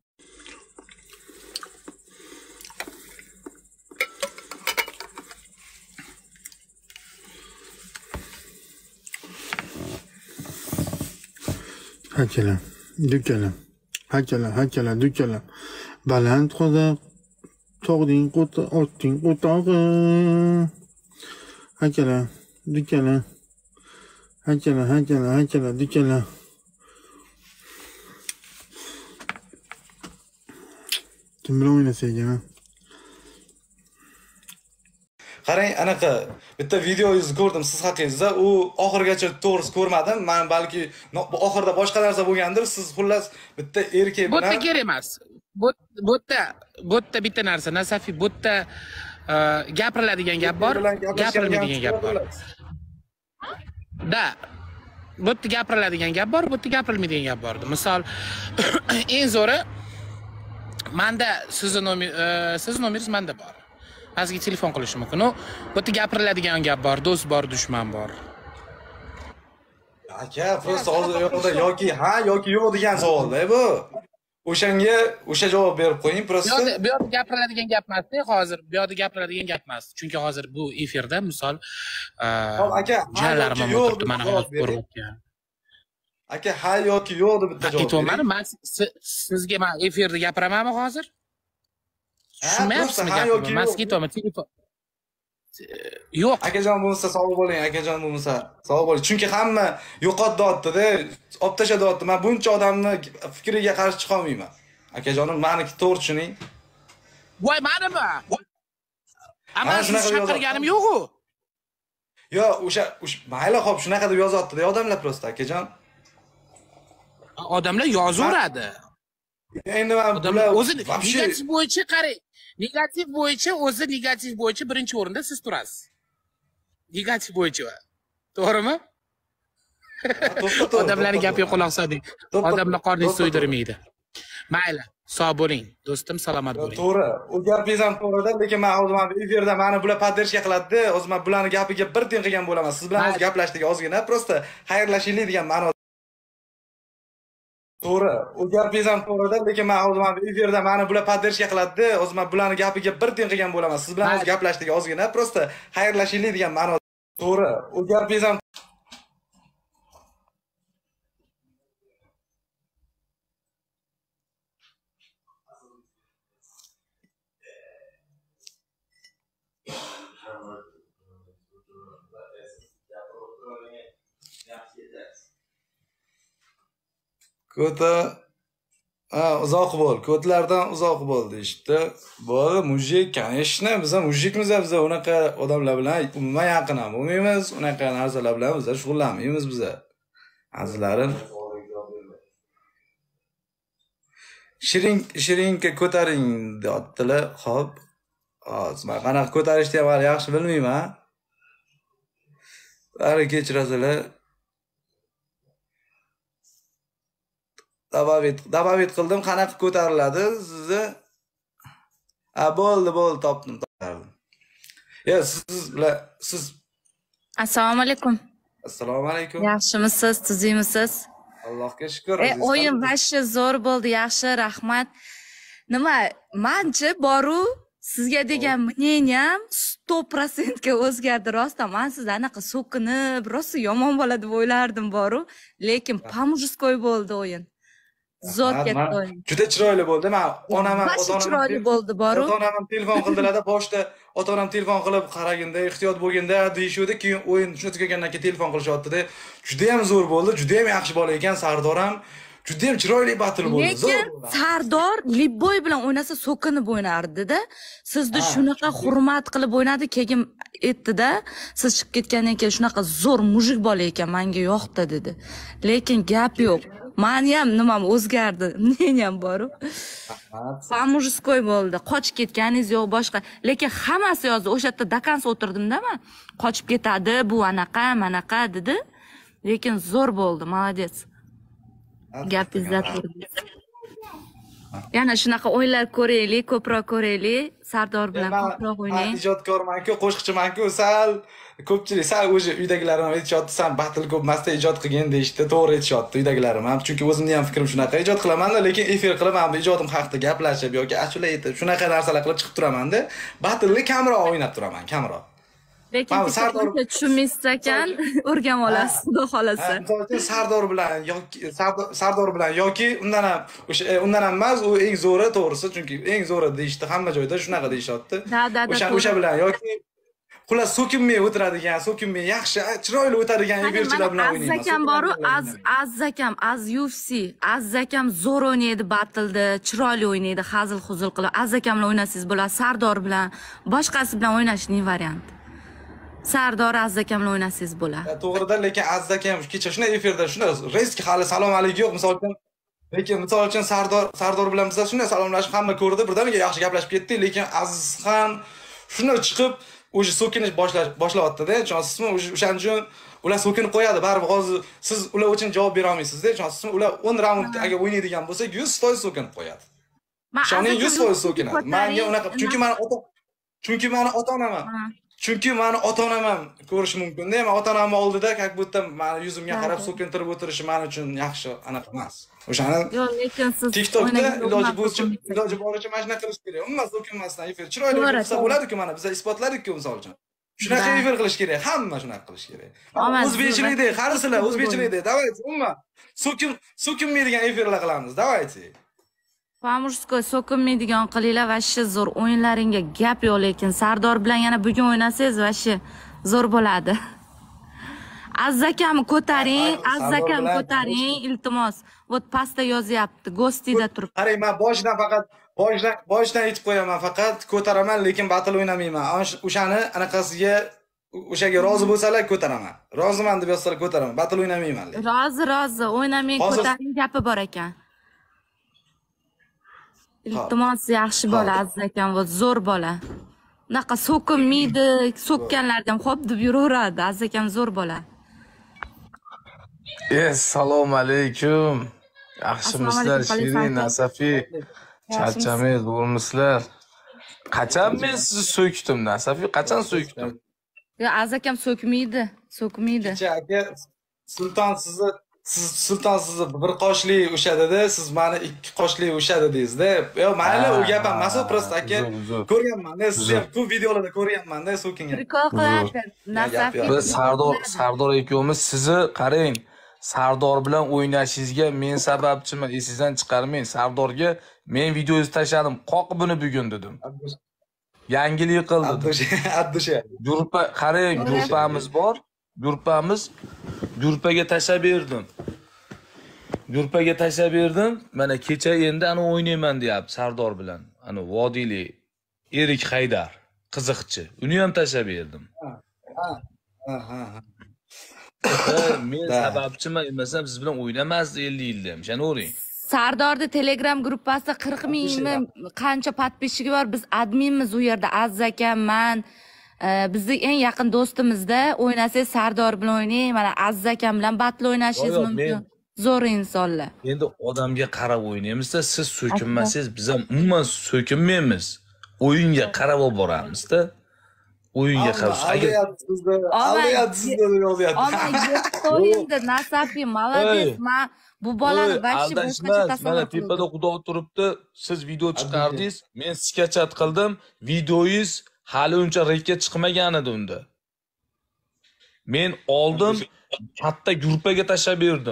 Haykelar, dükkelar, haykelar, haykelar, dükkelar. Baland qo'ziq, tog'ding qo'ti, otding qo'tog'i. Haykelar, dükkelar, haykelar, haykelar, haykelar, dükkelar. Kim bilan o'ynasa ekan? Qarang, anaqa bitta videoyingizni ko'rdim siz haqingizda. U oxirigacha to'g'risi ko'rmadim. Men balki oxirida boshqa narsa bo'lgandir. Siz xullas bitta erkak bilan. Bu yerda kerak emas. Bu bu yerda bu yerda bitta narsa, Nasafiy, bu yerda gapiriladigan gap bor, gapirilmaydigan gap bor. Da. Bu yerda gapiriladigan gap bor, bu yerda gapirilmaydigan gap bor. Misol, eng zo'ri menda sizni nomer, siz nomeringiz menda bor. Sizga telefon qilishim mumkin. No, bu yerda gapiriladigan gap bor, do'st bor, dushman bor. Aka, prosta hozir yo'qda yoki ha yoki yo'q degan savolda bu. O'shanga o'sha javob berib qo'ying, prosta. Bu yerda gapiriladigan gap emas-da, hozir. Bu yerda gapiriladigan gap emas. Chunki hozir bu efirda misol aka, jalarim yo'q, mana hozir ko'ryapman. Aka, ha yoki yo'q deb bitta javob bering. Aytolmadim, men sizga men efirda gapiramanmi hozir? Tushunmayapsizmi gapimni? Men sizga aytaman, telefon. Yo'q. Akajon bo'lsa sog' bo'ling, akajon bo'lsa sog' bo'ling. Chunki hamma yo'qotdi-da, olib tashladi. Men buncha odamni fikriga qarshi chiqa olmayman. Akajonim, meni to'g'ri tushuning. Voy, menimi? Amma shuni chaqirganim yo'q-ku. Yo, o'sha mayli xo'p, shunaqa deb yozyapti-da odamlar prosta, akajon. Odamlar yozaveradi. Endi men bular o'zi negativ bo'yicha qarang. Negativ bo'yicha o'zi negativ bo'yicha birinchi o'rinda siz turasiz. Negativ bo'yicha. To'g'rimi? Odamlarning gapiga quloq soling. Odamlar qorningizni to'ydirmaydi. Mayli, sog' bo'ling, do'stim, salomat bo'ling. To'g'ri. U gapingiz ham to'g'ri-da, lekin men hozir mana efirda meni bular poddershka qiladi-da, o'zi men bularning gapiga bir tiyin qilgan bo'laman. Siz bilan o'zi gaplashdik ozgina, prosta xayrlashaylik degan ma'noda. To'g'ri. U gapingiz ham to'g'ri-da, lekin men hozir mana efirda meni bular poddershka qiladi-da, o'zi men bularning gapiga bir tiyin qilgan bo'laman. Siz bilan o'zi gaplashdik ozgina, prosta xayrlashaylik degan ma'noda. To'g'ri. U gapingiz ham Ko'ta ha, uzoq bo'l, ko'tlardan uzoq bo'l deyishdi. Bu mujik, конечно, biz ham mujikmiz, biz unaqa odamlar bilan umuman yaqin ham bo'lmaymiz, unaqa narsalar bilan biz shug'ullanmaymiz biz. Azizlarim. Shirin, shirinka ko'taring deyaptilar. Xo'p. Hozir men qanaqa ko'tarishni ham hali yaxshi bilmayman. Bari kechirasizlar. Dabavit, dabavit qildim, qanaqa ko'tariladi sizni? Ha, bo'ldi, bo'ldi, topdim, topdim. Ya, siz bilan siz Assalomu alaykum. Assalomu alaykum. Yaxshimisiz, tuzimisiz? Allohga shukr. E, o'yin vashi zo'r bo'ldi, yaxshi, rahmat. Nima, menchi boru sizga degan мнением сто процентов ga o'zgardi rostdan. Men sizlar anaqa so'kinib, rosa yomon bola deb o'ylardim boru, lekin pamujskoy bo'ldi o'yin. Zo'r ketdi o'yin. Juda chiroyli bo'ldi. Men onam ham, Bashi ota-onam chiroyli bo'ldi, boru. Ota-onam ham telefon qildilar-da, boshda ota-onam telefon qilib qaraganda, ehtiyot bo'lganda deyishuvdi, keyin o'yin shuni tugagandan keyin telefon qilishyapti-da. Juda ham zo'r bo'ldi, juda ham yaxshi bola ekan Sardor ham. Juda ham chiroyli battle bo'ldi. Lekin Sardor Libboy bilan o'ynasa so'kinib o'ynardi-da. Sizni shunaqa hurmat qilib o'ynadi, keyin aytdi-da, siz chiqib ketgandan keyin shunaqa zo'r mujik bola ekan, menga yoqdi dedi. Lekin gap yo'q. Meni ham nimam o'zgardi, men ham boru. Pamujiskoy bo'ldi. Qochib ketganingiz yo'q boshqa. Lekin hammasi yozdi. O'sha yerda dakansa o'tirdim-da men. Qochib ketadi, bu anaqa, manaqa dedi. Lekin zo'r bo'ldi, молодец. Gapingizda turdi. Yana shunaqa o'yinlar ko'raylik, ko'proq ko'raylik. Sardor bilan ko'proq o'ynang. Men ijodkorman-ku, qo'shiqchiman-ku, sal ko'pchilik sal o'sha uydagilarim aytishyapti, sen battle ko'pmasda ijod qilgin deyishdi. To'g'ri aytishyapti uydagilarim ham. Chunki o'zimning ham fikrim shunaqa. Ijod qilaman-da, lekin efir qilib ham ijodim haqida gaplashib yoki ashula aytib, shunaqa narsalar qilib chiqib turaman-da. Battle kamroq o'ynab turaman, kamroq. Lekin Sardor tushunmaysiz ekan, o'rganib olasiz, xudo xolasa. Misol Sardor bilan yoki Sardor bilan yoki undan ham o'sha undan ham emas, u eng zo'ri to'g'risi, chunki eng zo'ri deyishdi, hamma joyda shunaqa deyishyapti. O'sha o'sha bilan yoki xullas so'kinmay o'tiradigan, so'kinmay yaxshi, chiroyli o'tadigan efirchilar bilan o'ynayman. Azzakam boru, Az Azzakam, Az U F C, Azzakam zo'r o'ynaydi battleda, chiroyli o'ynaydi, hazil-huzul qilib. Azzakam bilan o'ynasangiz bo'ladi, Sardor bilan, boshqasi bilan o'ynashning varianti. Sardor Azzakam bilan o'ynasangiz bo'ladi. To'g'ridan, lekin Azzakam kecha shunday efirda shunday risk hali salom alaykum yo'q, misol uchun. Lekin misol uchun Sardor Sardor bilan biz shunday salomlashib hamma ko'rdi, birdaniga yaxshi gaplashib ketdik, lekin Azizxon shuni chiqib o'sha so'kinish boshlash boshlayapti-da, tushunasizmi? O'shaning uchun ular so'kinib qo'yadi, baribir hozir siz ular uchun javob bera olmaysiz-da, tushunasizmi? Ular o'n raund agar o'ynaydigan bo'lsa, yuz foiz so'kinib qo'yadi. Sha'ning yuz foiz so'kinadi. Menga unaqa, chunki meni ota chunki meni ota-onam Chunki meni ota-onam ham ko'rish mumkin-da. Men ota-onamning oldida как будто meni yuzimga qarab so'kintirib o'tirishi men uchun yaxshi anaqa emas. O'shani yo'q, lekin siz TikTokda iloji bo'yicha iloji boricha mana shunaqa qilish kerak. Umuman so'kinmasdan efir chiroyli bo'lsa bo'ladi-ku, mana biz isbotladik-ku misol uchun. Shunaqa efir qilish kerak, hamma shunaqa qilish kerak. O'zbekchilikda, qarisizlar, o'zbekchilikda, давайте, umuman so'kin so'kinmaydigan efirlar qilamiz, давайте. Pamujiskoy so'kinmaydigan qilinglar, vashshi zo'r. O'yinlaringga gap yo'q, lekin Sardor bilan yana bugun o'ynasangiz, vashshi zo'r bo'ladi. Azzakamni ko'taring, Azzakamni ko'taring, iltimos. Vot pastda yozyapti, Gostida turib. Qarang, men boshidan faqat boshidan boshidan aytib qo'yaman, faqat ko'taraman, lekin battle o'ynamayman. O'shani anaqasiga o'shaga rozi bo'lsalar ko'taraman. Roziman deb yozsalar ko'taraman, battle o'ynamayman. Rozi, rozi, o'ynamay ko'taring gapi bor ekan. Iltimos, yaxshi bola Azzakam, va zo'r bola. Unaqa so'kinmaydi, so'kkanlardan xo'p deb yuraveradi. Azzakam zo'r bola. Assalomu alaykum. Yaxshimisizlar, Shirin, Nasafi? Charchamay, zo'rmisizlar? Qachon men sizni so'kdim, Nasafi? Qachon so'kdim? Yo, Azzakam so'kmaydi, so'kmaydi. Kecha aka Sulton sizni Siz Sulton sizni bir qoshli o'sha dedi, siz meni ikki qoshli o'sha dedingiz-da. Yo, mayli, u gap emas, u prosta aka. Ko'rganman-da, sizni ham ko'p videolarda ko'rganman-da, so'kingan. Rikol qiladi. Nasafi. Biz Sardor Sardor ikkovimiz sizni qarang. Sardor bilan o'ynashingizga men sababchiman, esingizdan chiqarmang. Sardorga men videoyingizni tashladim, qoqib buni bugun dedim. Yangilik qildi. Addusha. Gruppa, qarang, gruppamiz bor. Gruppamiz Gruppaga tashlab berdim. Gruppaga tashlab berdim. Mana kecha endi ana o'ynayman deyapti Sardor bilan. Ana Vodili Erik Haydar, qiziqchi. Uni ham tashlab berdim. Ha, ha, ha. Men sababchiman, emasam siz bilan o'ynamasdi ellik yilda. Ishonavering. Sardorda Telegram gruppasida qirq mingmi qancha podpishchigi bor. Biz adminmiz u yerda. Azzakam, men bizning eng yaqin do'stimizda. O'ynasangiz Sardor bilan o'ynang, mana Azzakam bilan battle o'ynashingiz mumkin. Zo'r insonlar. Endi odamga qarab o'ynaymiz-da, siz so'kinmasangiz, biz ham umuman so'kinmaymiz. O'yinga qarab boramiz-da. O'yinga qarab. Aldayapsizda, aldayapsizda deb yozyapti. Ama o'yinda Nasafi, молодец. Men bu bolani vaqti boshqacha tasavvur mana tepada Xudo turibdi. Siz video chiqardingiz, men sketchat qildim. Videoyingiz hali uncha rekka chiqmagan edi unda. Men oldim, katta gruppaga tashlab berdim.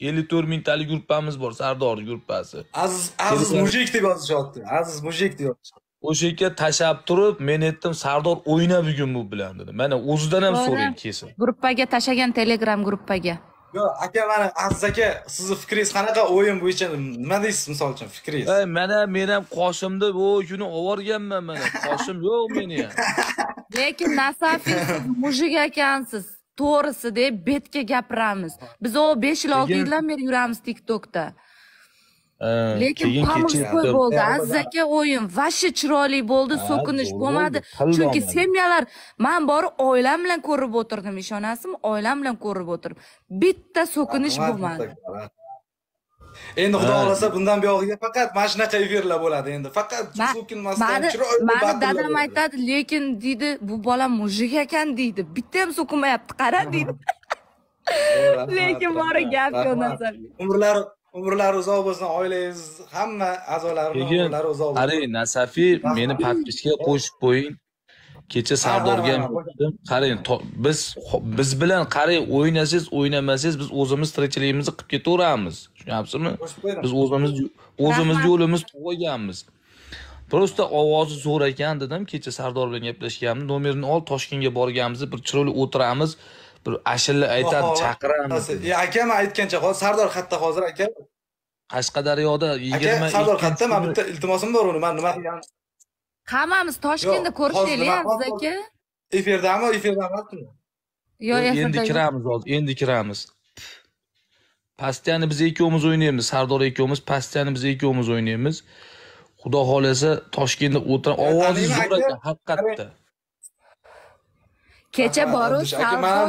ellik to'rt mingtalik gruppamiz bor, Sardor gruppasi. Aziz Aziz mujik deb yozishyapti. Aziz mujik deb yozishyapti. O'sha yerga tashab turib, men aytdim, Sardor o'yna bugun bu bilan dedi. Mana o'zidan ham so'rang kesin. Gruppaga tashagan Telegram gruppaga. Yo, aka, mana Aziz aka, sizni fikringiz qanaqa o'yin bo'yicha nima deysiz, misol uchun fikringiz? Ey, mana men ham qoshimda bu kuni ovorganman mana. Qoshim yo'q meni ham. Lekin Nasafiy mujik ekansiz. To'g'risi deb betga gapiramiz. Biz o besh yil olti yildan beri yuramiz TikTokda. Lekin pamukskoy bo'ldi. Aziz aka o'yin vashi chiroyli bo'ldi, so'kinish bo'lmadi. Chunki semyalar, men borib oilam bilan ko'rib o'tirdim, ishonasizmi? Oilam bilan ko'rib o'tirdim. Bitta so'kinish bo'lmadi. Endi xudo xolasa bundan buyog'iga faqat mana shunaqa efirlar bo'ladi endi. Faqat so'kinmasdan chiroyli batl. Meni dadam aytadi, lekin deydi, bu bola mujik ekan deydi. Bitta ham so'kinmayapti, qara deydi. Lekin bori gap yo'q Nasafiy. Umrlari Umrlari uzoq bo'lsin, oilangiz, hamma a'zolaringiz umrlari uzoq bo'lsin. Qarang, Nasafiy, meni podpiskaga qo'shib qo'ying. Kecha Sardorga ham aytdim. Qarang, biz biz bilan qarang, o'ynasiz, o'ynamasangiz biz o'zimiz tirikchiligimizni qilib ketaveramiz. Tushunyapsizmi? Biz o'zimiz o'zimiz yo'limiz qo'yganmiz. Prosta ovozi zo'r ekan dedim, kecha Sardor bilan gaplashganmiz. Nomerini ol, Toshkentga borganmiz, bir chiroyli o'tiramiz. Bir ashilla aytadi, chaqiramiz. E, aka men aytgancha, hozir Sardor xatda hozir aka. Qashqadaryoda yigirma ikki Sardor xatda, men bitta iltimosim bor uni. Men nima qilganim? Hammamiz Toshkentda ko'rishaylik, Aziz aka. Efirdami, efirda emasmi? Yo'q, efirda. Endi kiramiz hozir, endi kiramiz. Pastiyani biz ikkovimiz o'ynaymiz, Sardor ikkovimiz, pastiyani biz ikkovimiz o'ynaymiz. Xudo xolasa Toshkentda o'tirib, ovozi zo'r ekan, haqiqatda. Kecha boruv Sardor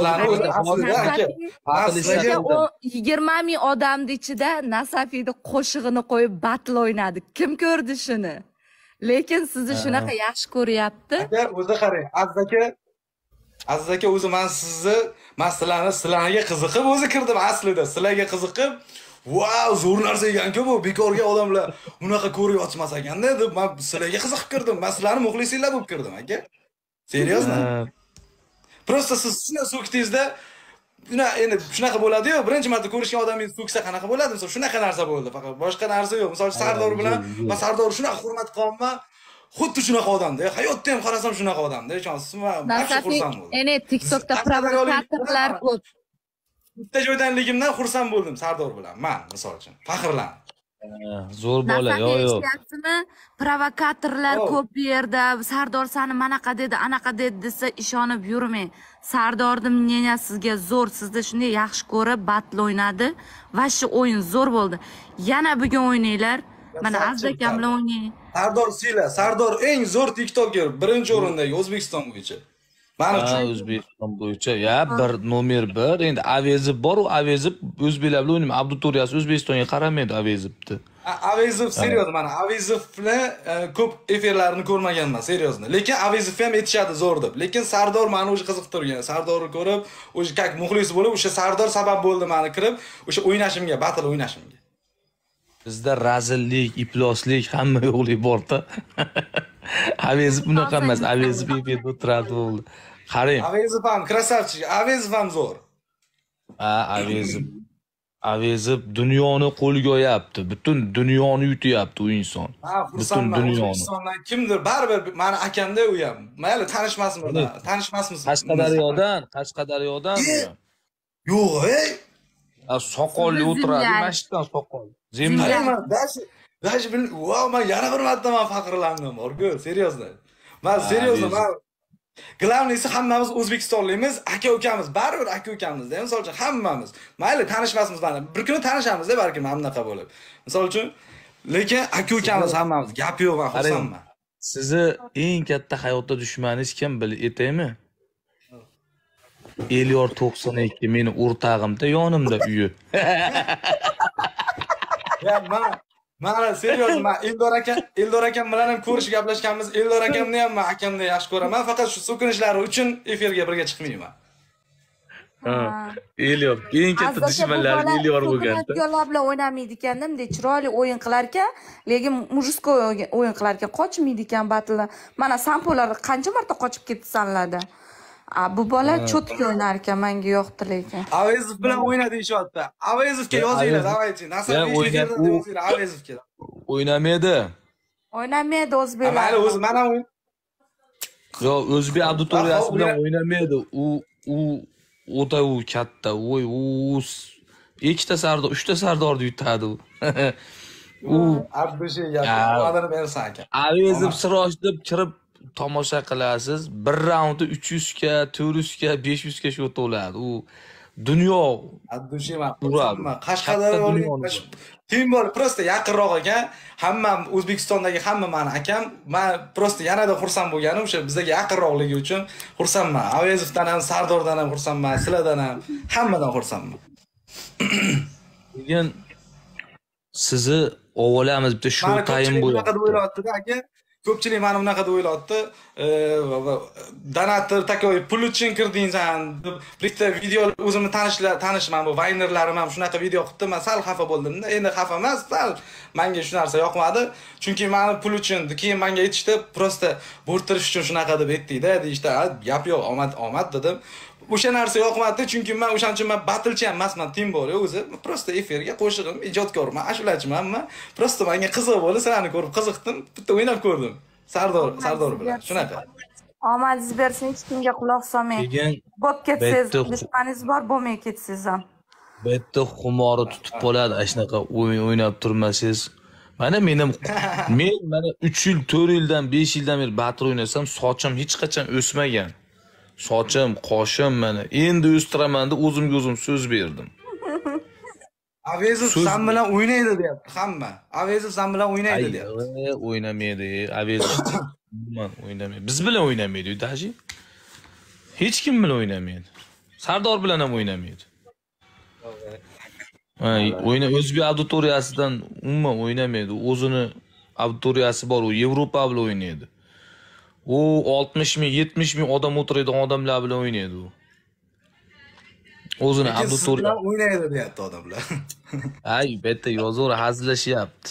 yigirma ming odamning ichida Nasafiyni qo'shig'ini qo'yib batl o'ynadi. Kim ko'rdi shuni? Lekin sizni shunaqa yaxshi ko'ryapti. Aka, o'zi qarang, Aziz aka, Aziz aka o'zi men sizni, men sizlarni sizlarga qiziqib o'zi kirdim aslida. Sizlarga qiziqib, "Wow, zo'r narsa ekan-ku bu, bekorga odamlar bunaqa ko'rib yotmas ekan-da" deb men sizlarga qiziqib kirdim. Men sizlarni muxlisinglar bo'lib kirdim, aka. Seriozmi? Prosta siz shuni so'kdingizda, buna endi shunaqa bo'ladi-yu, birinchi marta ko'rishgan odamingiz so'ksa qanaqa bo'ladi? Misol shunaqa narsa bo'ldi, faqat boshqa narsa yo'q. Misol Sardor bilan men Sardor shunaqa hurmat qilaman, xuddi shunaqa odamda. Hayotda ham qarasam shunaqa odamda. Ishonsizmi? Yaxshi xursand bo'ldim. Endi TikTokda provokatorlar ko'p. Bitta joydanligimdan xursand bo'ldim Sardor bilan. Men misol uchun faxrlandim. Zo'r bola, yo'q yo'q. Provokatorlar ko'p bu yerda. Sardor seni manaqa dedi, anaqa dedi desa ishonib yurmang. Sardorning мнение sizga zo'r, sizni shunday yaxshi ko'rib batl o'ynadi va shu o'yin zo'r bo'ldi. Yana bugun o'ynanglar. Mana Aziz akam bilan o'ynang. Sardor Sila, Sardor eng zo'r TikToker, birinchi o'rindagi O'zbekiston bo'yicha. Mana uchun O'zbekiston bo'yicha, ya bir nomer bir. Endi Avezib bor, u Avezib o'zbeklar bilan o'ynaydi. Abduturiyasi O'zbekistonga qaramaydi Avezibni. Avezov seriyoz, mana Avezovni ko'p efirlarini ko'rmaganman, seriozda. Lekin Avezov ham aytishadi zo'r deb. Lekin Sardor meni o'sha qiziqtirgan. Sardorni ko'rib, o'sha kak muxlis bo'lib, o'sha Sardor sabab bo'ldi meni kirib, o'sha o'ynashimga, batl o'ynashimga. Bizda razillik, iploslik hamma yo'qlik bor-da. Avezov bunaqa emas, Avezov efirda o'tiradi bo'ldi. Qarang. Avezov ham krasavchik, Avezov ham zo'r. Ha, Avezov. Avezov dunyoni qo'lga olyapti. Butun dunyoni yutyapti u inson. Butun dunyoni. Kimdir baribir meni akamda u ham. Mayli tanishmasmiz, tanishmasmiz. Qashqadaryodan, Qashqadaryodan u. Yo'q, ey. Soqolli o'tiradi, mashitdan soqol. Zemlar. Dash, dash bil, wow, men yana bir marta men faxrlandim, borku, seriozda. Men seriozda, men Glavnisi hammamiz O'zbekistonlikmiz, aka-ukamiz, baribir aka-ukamiz-da, misol uchun hammamiz. Mayli tanishmasmiz mana. Bir kuni tanishamiz-da, balki mana bunaqa bo'lib. Misol uchun, lekin aka-ukamiz hammamiz, gap yo'q, men xursandman. Sizni eng katta hayotda dushmaningiz kim bilib aytaymi? Elyor to'qson ikki meni o'rtag'imda, yonimda uyi. Ya, men Mana seriyoz, men Eldor aka, Eldor akam bilan ham ko'rish gaplashganmiz. Eldor akamni ham men akamni yaxshi ko'raman, faqat shu so'kinishlari uchun efirga birga chiqmayman. Ha, Elyor, eng katta dushmanlar Elyor bo'lganda. Yo'llar bilan o'ynamaydi ekan, bunday chiroyli o'yin qilar ekan, lekin mujsko o'yin qilar ekan, qochmaydi ekan batllar. Mana sampolar qancha marta qochib ketsanlarda. A, bu bola cho'tka o'ynar ekan, menga yoqdi lekin. Avezov bilan o'ynadi deyishyapti. Avezovga yozinglar, davaychi. Nasabov yozinglar Avezovga. O'ynamaydi. O'ynamaydi o'zbeklar. Mayli, o'zi mana o'yin. Yo'q, o'zbek auditoriyasi bilan o'ynamaydi. U u o'ta u katta. Voy, u ikkita sardor, uchta sardorni yutadi u. U Abdushi gapni odamni bersan aka. Avezov Sirosh deb kirib tomosha qilasiz. Bir raundda uch yuz ga, to'rt yuz ga, besh yuz ga shot bo'ladi. U dunyo. Abdushi man, Qashqadaryo tim bor, prosta yaqinroq ekan. Hamma O'zbekistondagi hamma meni akam, men prosta yanada xursand bo'lganim o'sha bizga yaqinroqligi uchun xursandman. Avezovdan ham, Sardordan ham xursandman, sizlardan ham, hammadan xursandman. Keyin sizni ovolamiz bitta shu tayin bo'ladi. Ko'pchilik mana bunaqa deb o'ylayapti. Donator takoy pul uchun kirdingsan deb bitta video o'zimni tanishlar tanishman bu Vaynerlarim ham shunaqa video qilibdi. Men sal xafa bo'ldim-da. Endi xafa emas, sal menga shu narsa yoqmadi. Chunki meni pul uchun, keyin menga aytishdi, prosta bo'rtirish uchun shunaqa deb aytdik-da, deyishdi. Gap yo'q, omad omad dedim. O'sha narsa yoqmadi, chunki men o'shaning uchun men battlechi ham emasman, tim bor o'zi. Prosta efirga qo'shig'im, ijodkorman, ashulachiman. Men prosta menga qiziq bo'ldi, sizlarni ko'rib qiziqdim, bitta o'ynab ko'rdim. Sardor, Sardor bilan shunaqa. Omadingiz bersin, hech kimga quloq solmang. Bo'p ketsangiz, dushmaningiz bor, bo'lmay ketsangiz ham. Bitta xumori tutib qoladi, shunaqa o'yin o'ynab turmasangiz. Mana menim men mana uch yil, to'rt yildan, besh yildan beri battle o'ynasam, sochim hech qachon o'smagan. Sochim, qoshim mana endi o'stiraman deb o'zimga o'zim so'z berdim. Avezov sen bilan o'ynaydi deyapti hamma. Avezov sen bilan o'ynaydi deyapti. O'ynamaydi, Avezov men o'ynamaydi. Biz bilan o'ynamaydi, daji. Hech kim bilan o'ynamaydi. Sardor bilan ham o'ynamaydi. Ay, o'yna o'zbek auditoriyasidan umuman o'ynamaydi. O'zini auditoriyasi bor, u Yevropa bilan o'ynaydi. U oltmish ming, yetmish ming odam o'tiradigan odamlar bilan o'ynaydi u. O'zini auditoriya bilan o'ynaydi deyapti odamlar. Ay, bu yerda yozuv hazillashyapti.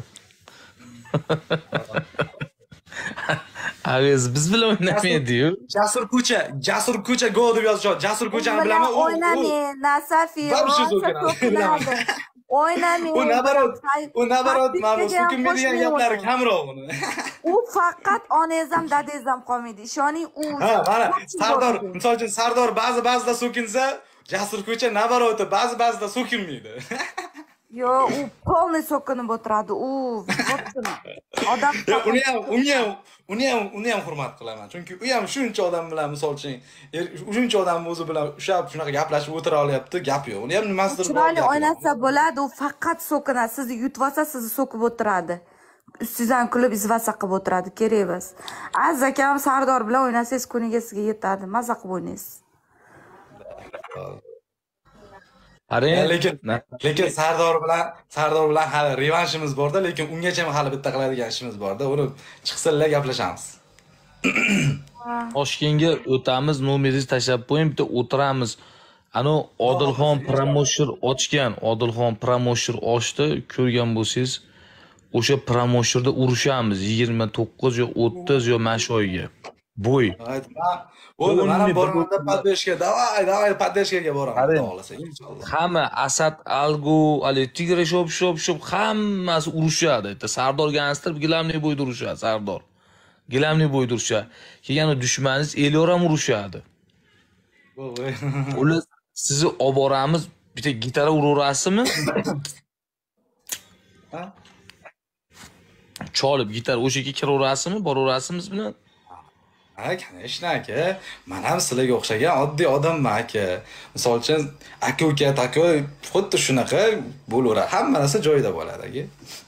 Aviz biz bilan o'ynamaydi-yu. Jasur ko'cha, Jasur ko'cha go deb yozishadi. Jasur ko'chani bilaman. O'ynamaydi, Nasafi. O'ynamaydi. U nabarot, u nabarot, mana so'kinmaydigan gaplari kamroq uni. U faqat onangiz ham, dadangiz ham qolmaydi. Ishoning, u Ha, mana Sardor, misol uchun Sardor ba'zi ba'zida so'kinsa, Jasur ko'cha nabaroti ba'zi ba'zida so'kinmaydi. Yo, u polni so'kinib o'tiradi. U odam uni ham, uni ham, uni ham, uni ham hurmat qilaman. Chunki u ham shuncha odam bilan misol uchun, shuncha odam o'zi bilan ushab shunaqa gaplashib o'tira olyapti, gap yo'q. Uni ham nimasidir bor. Chiroyli o'ynasa bo'ladi, u faqat so'kinadi. Sizni yutib olsa, sizni so'kib o'tiradi. Ustingizdan kulib izvasa qilib o'tiradi, kerak emas. Aziz akam Sardor bilan o'ynasangiz kuniga sizga yetadi. Maza qilib o'ynaysiz. Lekin lekin Sardor bilan Sardor bilan hali revanshimiz bor-da, lekin ungacha ham hali bitta qiladigan ishimiz bor-da. Uni chiqsinlar gaplashamiz. Toshkentga o'tamiz, nomeringizni tashlab qo'ying, bitta o'tiramiz. Ana Odilxon promotion ochgan, Odilxon promotion ochdi, ko'rgan bo'lsangiz, o'sha promotionda urushamiz yigirma to'qqiz yo o'ttiz yo mana shu oyga. Bo'y. Bo'ldi, mana bormanda podbeshga, davay, davay podbeshga boraman, xudo xolasa, inshaalloh. Hamma Asad Algu, Ali Tigre shop shop shop hammasi urushadi. Sardor gangster gilamli bo'yda urushadi, Sardor. Gilamli bo'yda urushadi. Kelgan dushmaningiz Elyor ham urushadi. Voy. Ular sizni olib boramiz, bitta gitara uraverasizmi? Ha? Cholib gitara o'sha yerga kiraverasizmi? Boraverasizmi bilan? Ha, конечно, aka. Men ham sizlarga o'xshagan oddiy odamman, aka. Misol uchun, aka-uka, aka, xuddi shunaqa bo'laveradi. Hamma narsa joyida bo'ladi, aka.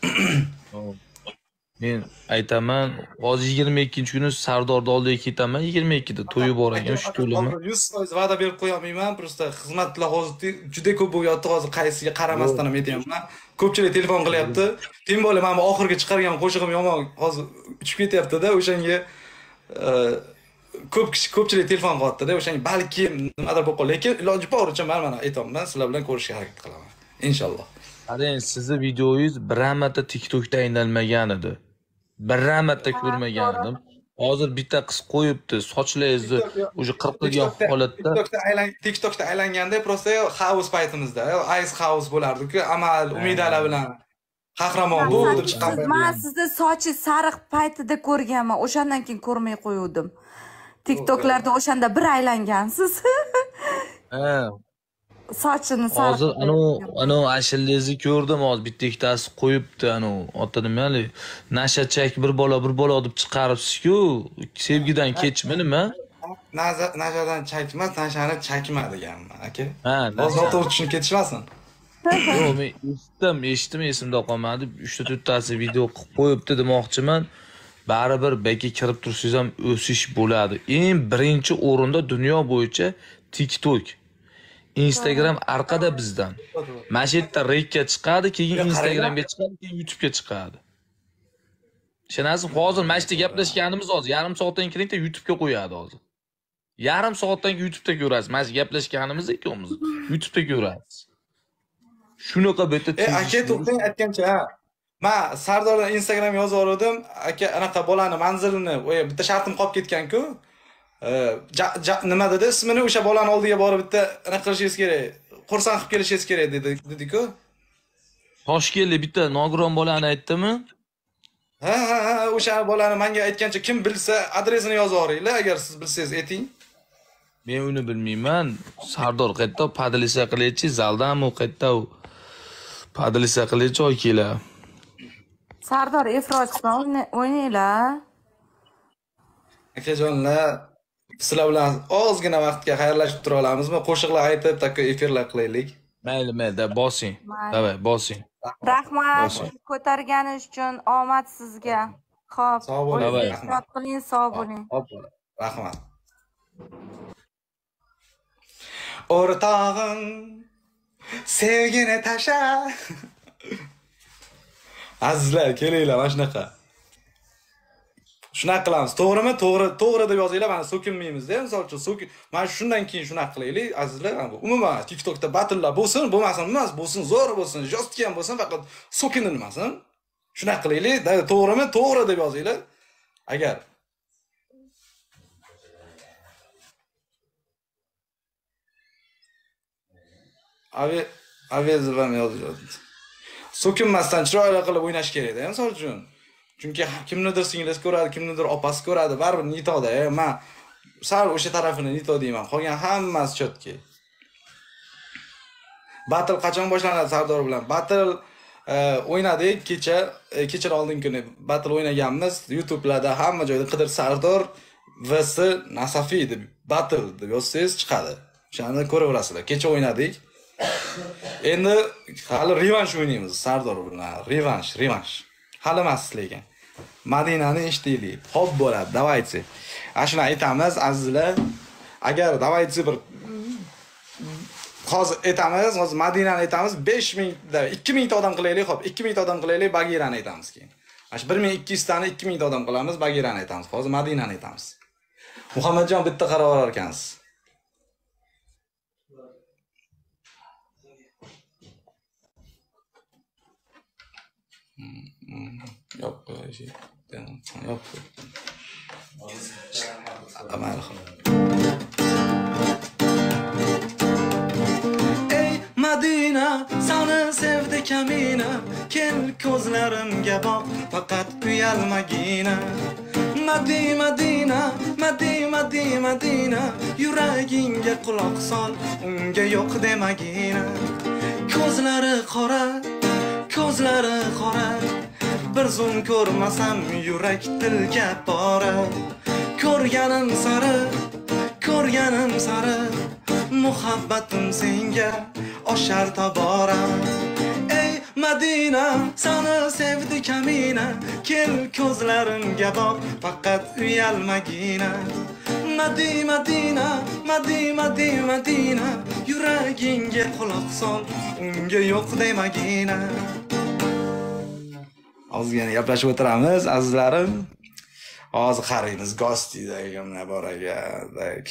Men aytaman, hozir yigirma ikkinchi kuni Sardorni oldiga ketaman, yigirma ikkida to'yi bor ekan, shu to'ylaman. yuz foiz va'da berib qo'yolmayman, prosta xizmatlar hozir juda ko'p bo'lyapti, hozir qaysiga qaramasdan ham aytayapman. Ko'pchilik telefon qilyapti. Tim bo'lib, men oxirgi chiqargan qo'shig'im yomon, hozir uchib ketyapti-da, o'shanga ko'p kishi ko'pchilik telefon qilyapti-da, o'shanga balki nimadir bo'lib qoladi, lekin iloji boricha men mana aytaman, sizlar bilan ko'rishga harakat qilaman. Inshaalloh. Qarang, sizni videoyingiz bir marta TikTokda aylanmagan edi. Bir marta ko'rmagan edim. hozir bitta qiz qo'yibdi, sochlaringizni o'sha qirqilgan holatda. TikTokda aylan TikTokda aylanganda просто house paytimizda, ice house bo'lardi-ku, Amal, Umidalar bilan qahramon bu deb chiqqan. Men sizni sochi sariq paytida ko'rganman, o'shandan keyin ko'rmay qo'yuvdim. TikToklarda o'shanda bir aylangansiz. Ha. Sochini sariq. Hozir ana ana ashillangizni ko'rdim, hozir bitta ikkitasi qo'yibdi, ana ota nimali nashachak bir bola bir bola deb chiqaribsiz-ku, sevgidan kechmi nima? Nashadan chakmas, nashani chakma deganman, aka. Ha, hozir noto'g'ri tushunib ketishmasin. Yo'q, men eshitdim, eshitdim, esimda qolmadi. uch ta to'rttasi video qilib qo'yibdi demoqchiman. Baribir belki kirib tursangiz ham o'sish bo'ladi. Eng birinchi o'rinda dunyo bo'yicha TikTok. Instagram orqada bizdan. Mana shu yerda rekka chiqadi, keyin Instagramga chiqadi, keyin YouTube'ga chiqadi. Ishonasiz, hozir mana shu gaplashganimiz hozir yarim soatdan keyin YouTube'ga qo'yadi hozir. Yarim soatdan keyin YouTube'da ko'rasiz. Mana shu gaplashganimiz ikkimiz YouTube'da ko'rasiz. Shunaqa bitta E, aka to'xtang aytgancha, ha. Men Sardorga Instagram yozib oldim, aka anaqa bolani manzilini, o'y bitta shartim qolib ketgan-ku. Nima dedi? Ismini o'sha bolani oldiga borib bitta anaqa qilishingiz kerak. Xursand qilib kelishingiz kerak dedi, dedi-ku. Toshkentlik bitta nogiron bolani aytdimi? Ha, ha, ha, o'sha bolani menga aytgancha kim bilsa, adresini yozib oringlar, agar siz bilsangiz ayting. Men uni bilmayman. Sardor qayerda padlisa qiluvchi, zaldami qayerda u? Padlisa qiluvchi oy kelar. Sardor Efrochman o'ynaylar. Akajonlar, sizlar bilan ozgina vaqtga xayrlashib tura olamizmi? Qo'shiqlar aytib, takka efirlar qilaylik. Mayli, mayli, bosing. Davay, bosing. Rahmat, ko'targaningiz uchun omad sizga. Xo'p, sog' bo'ling. Rahmat qiling, sog' bo'ling. Rahmat. O'rtog'im sevgini tasha. Azizlar, kelinglar, mana shunaqa. Shunaqa qilamiz. To'g'rimi? To'g'ri, to'g'ri deb yozinglar, mana so'kinmaymiz-da. Misol uchun, so'kin. Mana shundan keyin shunaqa qilaylik, azizlar. Umuman TikTokda battlelar bo'lsin, bo'lmasin emas, bo'lsin, zo'r bo'lsin, jostgan bo'lsin, faqat so'kinilmasin. Shunaqa qilaylik. To'g'rimi? To'g'ri deb yozinglar. Agar Abi, avezib ham yozadi. So'kinmasdan chiroyli qilib o'ynash kerak-da, misol uchun. Chunki kimnidir singlis ko'radi, kimnidir opasi ko'radi, baribir nitoda. Men sal o'sha tarafini nito deyman. Qolgan hammasi chotki. Battle qachon boshlanadi Sardor bilan? Battle o'ynadik kecha, kecha oldingi kuni battle o'ynaganmiz. YouTube'larda hamma joyda qidir Sardor vs Nasafiy deb battle deb yozsangiz chiqadi. O'shani ko'raverasizlar. Kecha o'ynadik. Endi hali revansh o'ynaymiz Sardor bilan. Revansh, revansh. Hali emas lekin. Madinani eshitaylik. Xo'p bo'ladi, davaychi. Ashuna aytamiz azizlar. Agar davaychi bir hozir aytamiz, hozir Madinani aytamiz, besh ming da ikki ming ta odam qilaylik, xo'p, ikki ming ta odam qilaylik, Bagirani aytamiz keyin. Mana bir ming ikki yuz tani ikki ming ta odam qilamiz, Bagirani aytamiz. Hozir Madinani aytamiz. Muhammadjon bitta qaror olar ekansiz. Yok böyle şey. Yok. Amalham. Ey Madina, sana sevdi kamina, kel ko'zlarimga boq, faqat uyalmagina. Madi Madina, Madi Madi Madina, yuragingga quloq sol, unga yo'q demagina. Ko'zlari qora, ko'zlari qora, bir zum ko'rmasam yurak tilga bora. Ko'rganim sari, ko'rganim sari, muhabbatim senga oshar tobora. Ey Madina, sana sevdi kamina, kel ko'zlarimga boq, faqat uyalmagina. Madi Madina, Madi Madi Madina, yuragingga quloq sol, unga yo'q demagina. Ozgina gaplashib o'tiramiz, azizlarim. Hozir qaraymiz, Gostidagi bor ekan.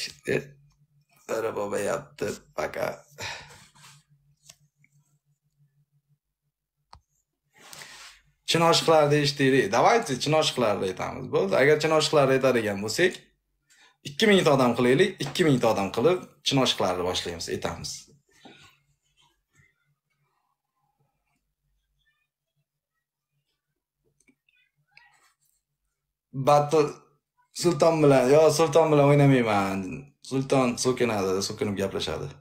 Baba yapti, paka. chin oshiqlarni eshitaylik. Давайте chin oshiqlarni aytamiz. Bo'ldi. Agar chin oshiqlarni aytadigan bo'lsak, ikki ming ta odam qilaylik, ikki ming ta odam qilib chin oshiqlarni boshlaymiz, aytamiz. Battle Sulton bilan, yo Sulton bilan o'ynamayman. Sulton so'kinadi, so'kinib gaplashadi.